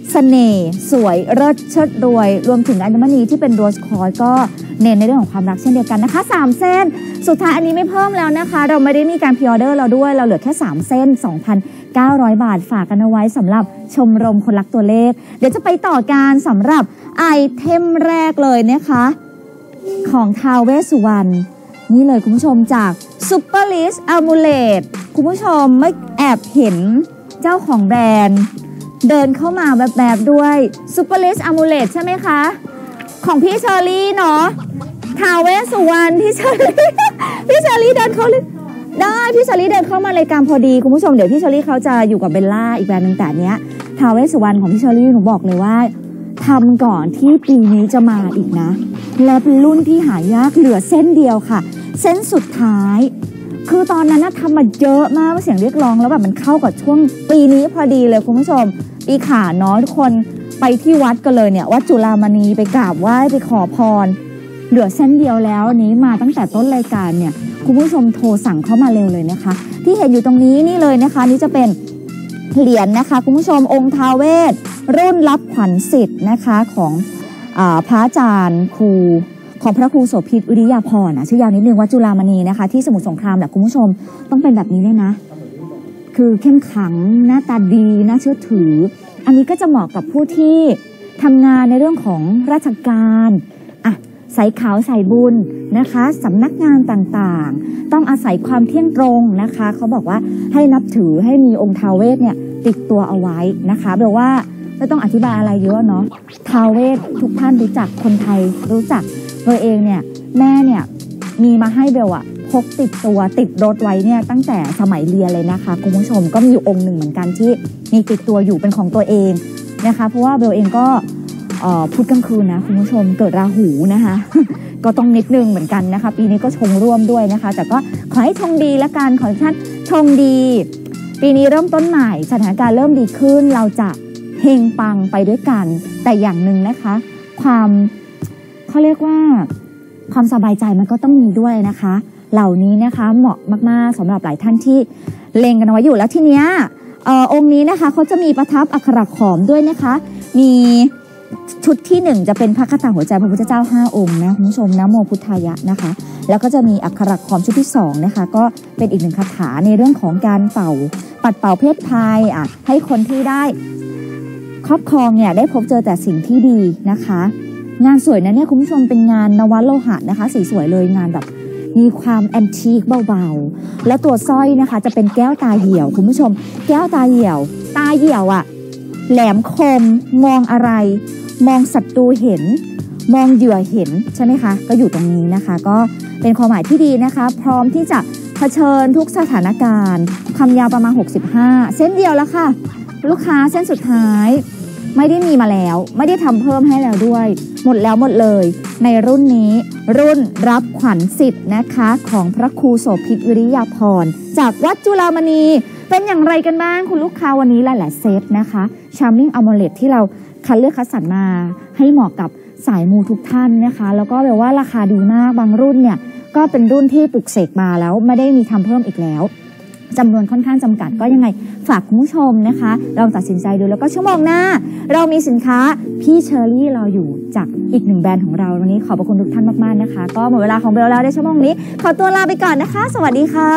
เสน่ห์สวยเลิศเชิดรวยรวมถึงอัญมณีที่เป็นโรสคอร์สก็เน้นในเรื่องของความรักเช่นเดียวกันนะคะสามเส้นสุดท้ายอันนี้ไม่เพิ่มแล้วนะคะเราไม่ได้มีการพรีออเดอร์เราด้วยเราเหลือแค่สามเส้น สองพันเก้าร้อย บาทฝากกันเอาไว้สำหรับชมรมคนรักตัวเลขเดี๋ยวจะไปต่อการสำหรับไอเทมแรกเลยนะคะของท้าวเวสสุวรรณนี่เลยคุณผู้ชมจากซุปเปอร์ลิสอะมูเลตคุณผู้ชมไม่แอบเห็นเจ้าของแบรนด์เดินเข้ามาแบบแบบด้วยซุปเปอร์ลิสอะมูเลตใช่ไหมคะของพี่เชอรี่เนาะท้าวเวสสุวรรณพี่เชอรี่พี่เชอรี่เดินเข้าเลยได้พี่เชอรี่เดินเข้ามารายการพอดีคุณผู้ชมเดี๋ยวพี่เชอรี่เขาจะอยู่กับเบลล่าอีกแบรนด์หนึ่งแต่เนี้ยท้าวเวสสุวรรณของพี่เชอรี่หนูบอกเลยว่าทำก่อนที่ปีนี้จะมาอีกนะและเป็นรุ่นที่หายากเหลือเส้นเดียวค่ะเส้นสุดท้ายคือตอนนั้นนะทำมาเยอะมากว่าเสียงเรียกร้องแล้วแบบมันเข้ากับช่วงปีนี้พอดีเลยคุณผู้ชมปีขาเนาะทุกคนไปที่วัดกันเลยเนี่ยวัดจุฬามณีไปกราบไหว้ไปขอพรเหลือเส้นเดียวแล้วนี้มาตั้งแต่ต้นรายการเนี่ยคุณผู้ชมโทรสั่งเข้ามาเร็วเลยนะคะที่เห็นอยู่ตรงนี้นี่เลยนะคะนี่จะเป็นเหรียญ น, นะคะคุณผู้ชมองค์ท้าวเวสรุ่นรับขวัญสิทธิ์นะคะของอ่าพระอาจารย์ครูของพระครูโสภิต วิริยาภรณ์ชื่อยาวนิดนึงวัดจุฬามณีนะคะที่สมุทรสงครามแหละคุณผู้ชมต้องเป็นแบบนี้เลยนะคือเข้มขังหน้าตาดีน่าเชื่อถืออันนี้ก็จะเหมาะกับผู้ที่ทำงานในเรื่องของราชการอ่ะสายขาวสายบุญนะคะสำนักงานต่างๆต้องอาศัยความเที่ยงตรงนะคะเขาบอกว่าให้นับถือให้มีองค์ท้าวเวสเนี่ยติดตัวเอาไว้นะคะแปลว่าไม่ต้องอธิบายอะไรเยอะเนาะท้าวเวสทุกท่านรู้จักคนไทยรู้จักตัวเองเนี่ยแม่เนี่ยมีมาให้เบลอะพกติดตัวติดรถไว้เนี่ยตั้งแต่สมัยเรียนเลยนะคะคุณผู้ชมก็มีอยู่องค์หนึ่งเหมือนกันที่มีติดตัวอยู่เป็นของตัวเองนะคะเพราะว่าเบลเองก็พุธกลางคืนนะคุณผู้ชมเกิดราหูนะคะ ก็ต้องนิดนึงเหมือนกันนะคะปีนี้ก็ชงร่วมด้วยนะคะแต่ก็ขอให้ชงดีละกันขอให้ท่านชงดีปีนี้เริ่มต้นใหม่สถานการณ์เริ่มดีขึ้นเราจะเฮงปังไปด้วยกันแต่อย่างหนึ่งนะคะความเขาเรียกว่าความสบายใจมันก็ต้องมีด้วยนะคะเหล่านี้นะคะเหมาะมากๆสำหรับหลายท่านที่เล็งกันไว้อยู่แล้วทีเนี้ยเอ่อองค์นี้นะคะเขาจะมีประทับอักขระขอมด้วยนะคะมีชุดที่หนึ่งจะเป็นพระคาถาหัวใจพระพุทธเจ้าห้าองค์นะคุณผู้ชมนะโมพุทธายะนะคะแล้วก็จะมีอักขระขอมชุดที่สองนะคะก็เป็นอีกหนึ่งคาถาในเรื่องของการเป่าปัดเป่าเพศภัยอ่ะให้คนที่ได้ครอบครองเนี่ยได้พบเจอแต่สิ่งที่ดีนะคะงานสวยนะเนี่ยคุณผู้ชมเป็นงานนวโลหะนะคะสีสวยเลยงานแบบมีความแอนทีคเบาๆแล้วตัวสร้อยนะคะจะเป็นแก้วตาเหี่ยวคุณผู้ชมแก้วตาเหี่ยวตาเหี่ยวอะแหลมคมมองอะไรมองศัตรูเห็นมองเหยื่อเห็นใช่ไหมคะก็อยู่ตรงนี้นะคะก็เป็นความหมายที่ดีนะคะพร้อมที่จะเผชิญทุกสถานการณ์ความยาวประมาณหกสิบห้าเส้นเดียวแล้วค่ะลูกค้าเส้นสุดท้ายไม่ได้มีมาแล้วไม่ได้ทำเพิ่มให้แล้วด้วยหมดแล้วหมดเลยในรุ่นนี้รุ่นรับขวัญสิทธิ์นะคะของพระครูโสภิต วิริยาภรณ์จากวัดจุฬามณีเป็นอย่างไรกันบ้างคุณลูกค้าวันนี้หลายๆเซตนะคะ Charming Amulet ที่เราคัดเลือกคัดสรรมาให้เหมาะกับสายมูทุกท่านนะคะแล้วก็แบบว่าราคาดีมากบางรุ่นเนี่ยก็เป็นรุ่นที่ปลุกเสกมาแล้วไม่ได้มีทำเพิ่มอีกแล้วจำนวนค่อนข้างจำกัดก็ยังไงฝากคุณผู้ชมนะคะลองตัดสินใจดูแล้วก็ชั่วโมงหน้าเรามีสินค้าพี่เชอรี่รออยู่จากอีกหนึ่งแบรนด์ของเราวันนี้ขอบพระคุณทุกท่านมากๆนะคะก็หมดเวลาของเบลแล้วในชั่วโมงนี้ขอตัวลาไปก่อนนะคะสวัสดีค่ะ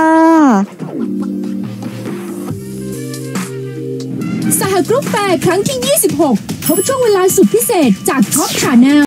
สหกรุ๊ปแฟร์ครั้งที่ยี่สิบหกพบช่วงเวลาสุดพิเศษจากท็อปชาแนล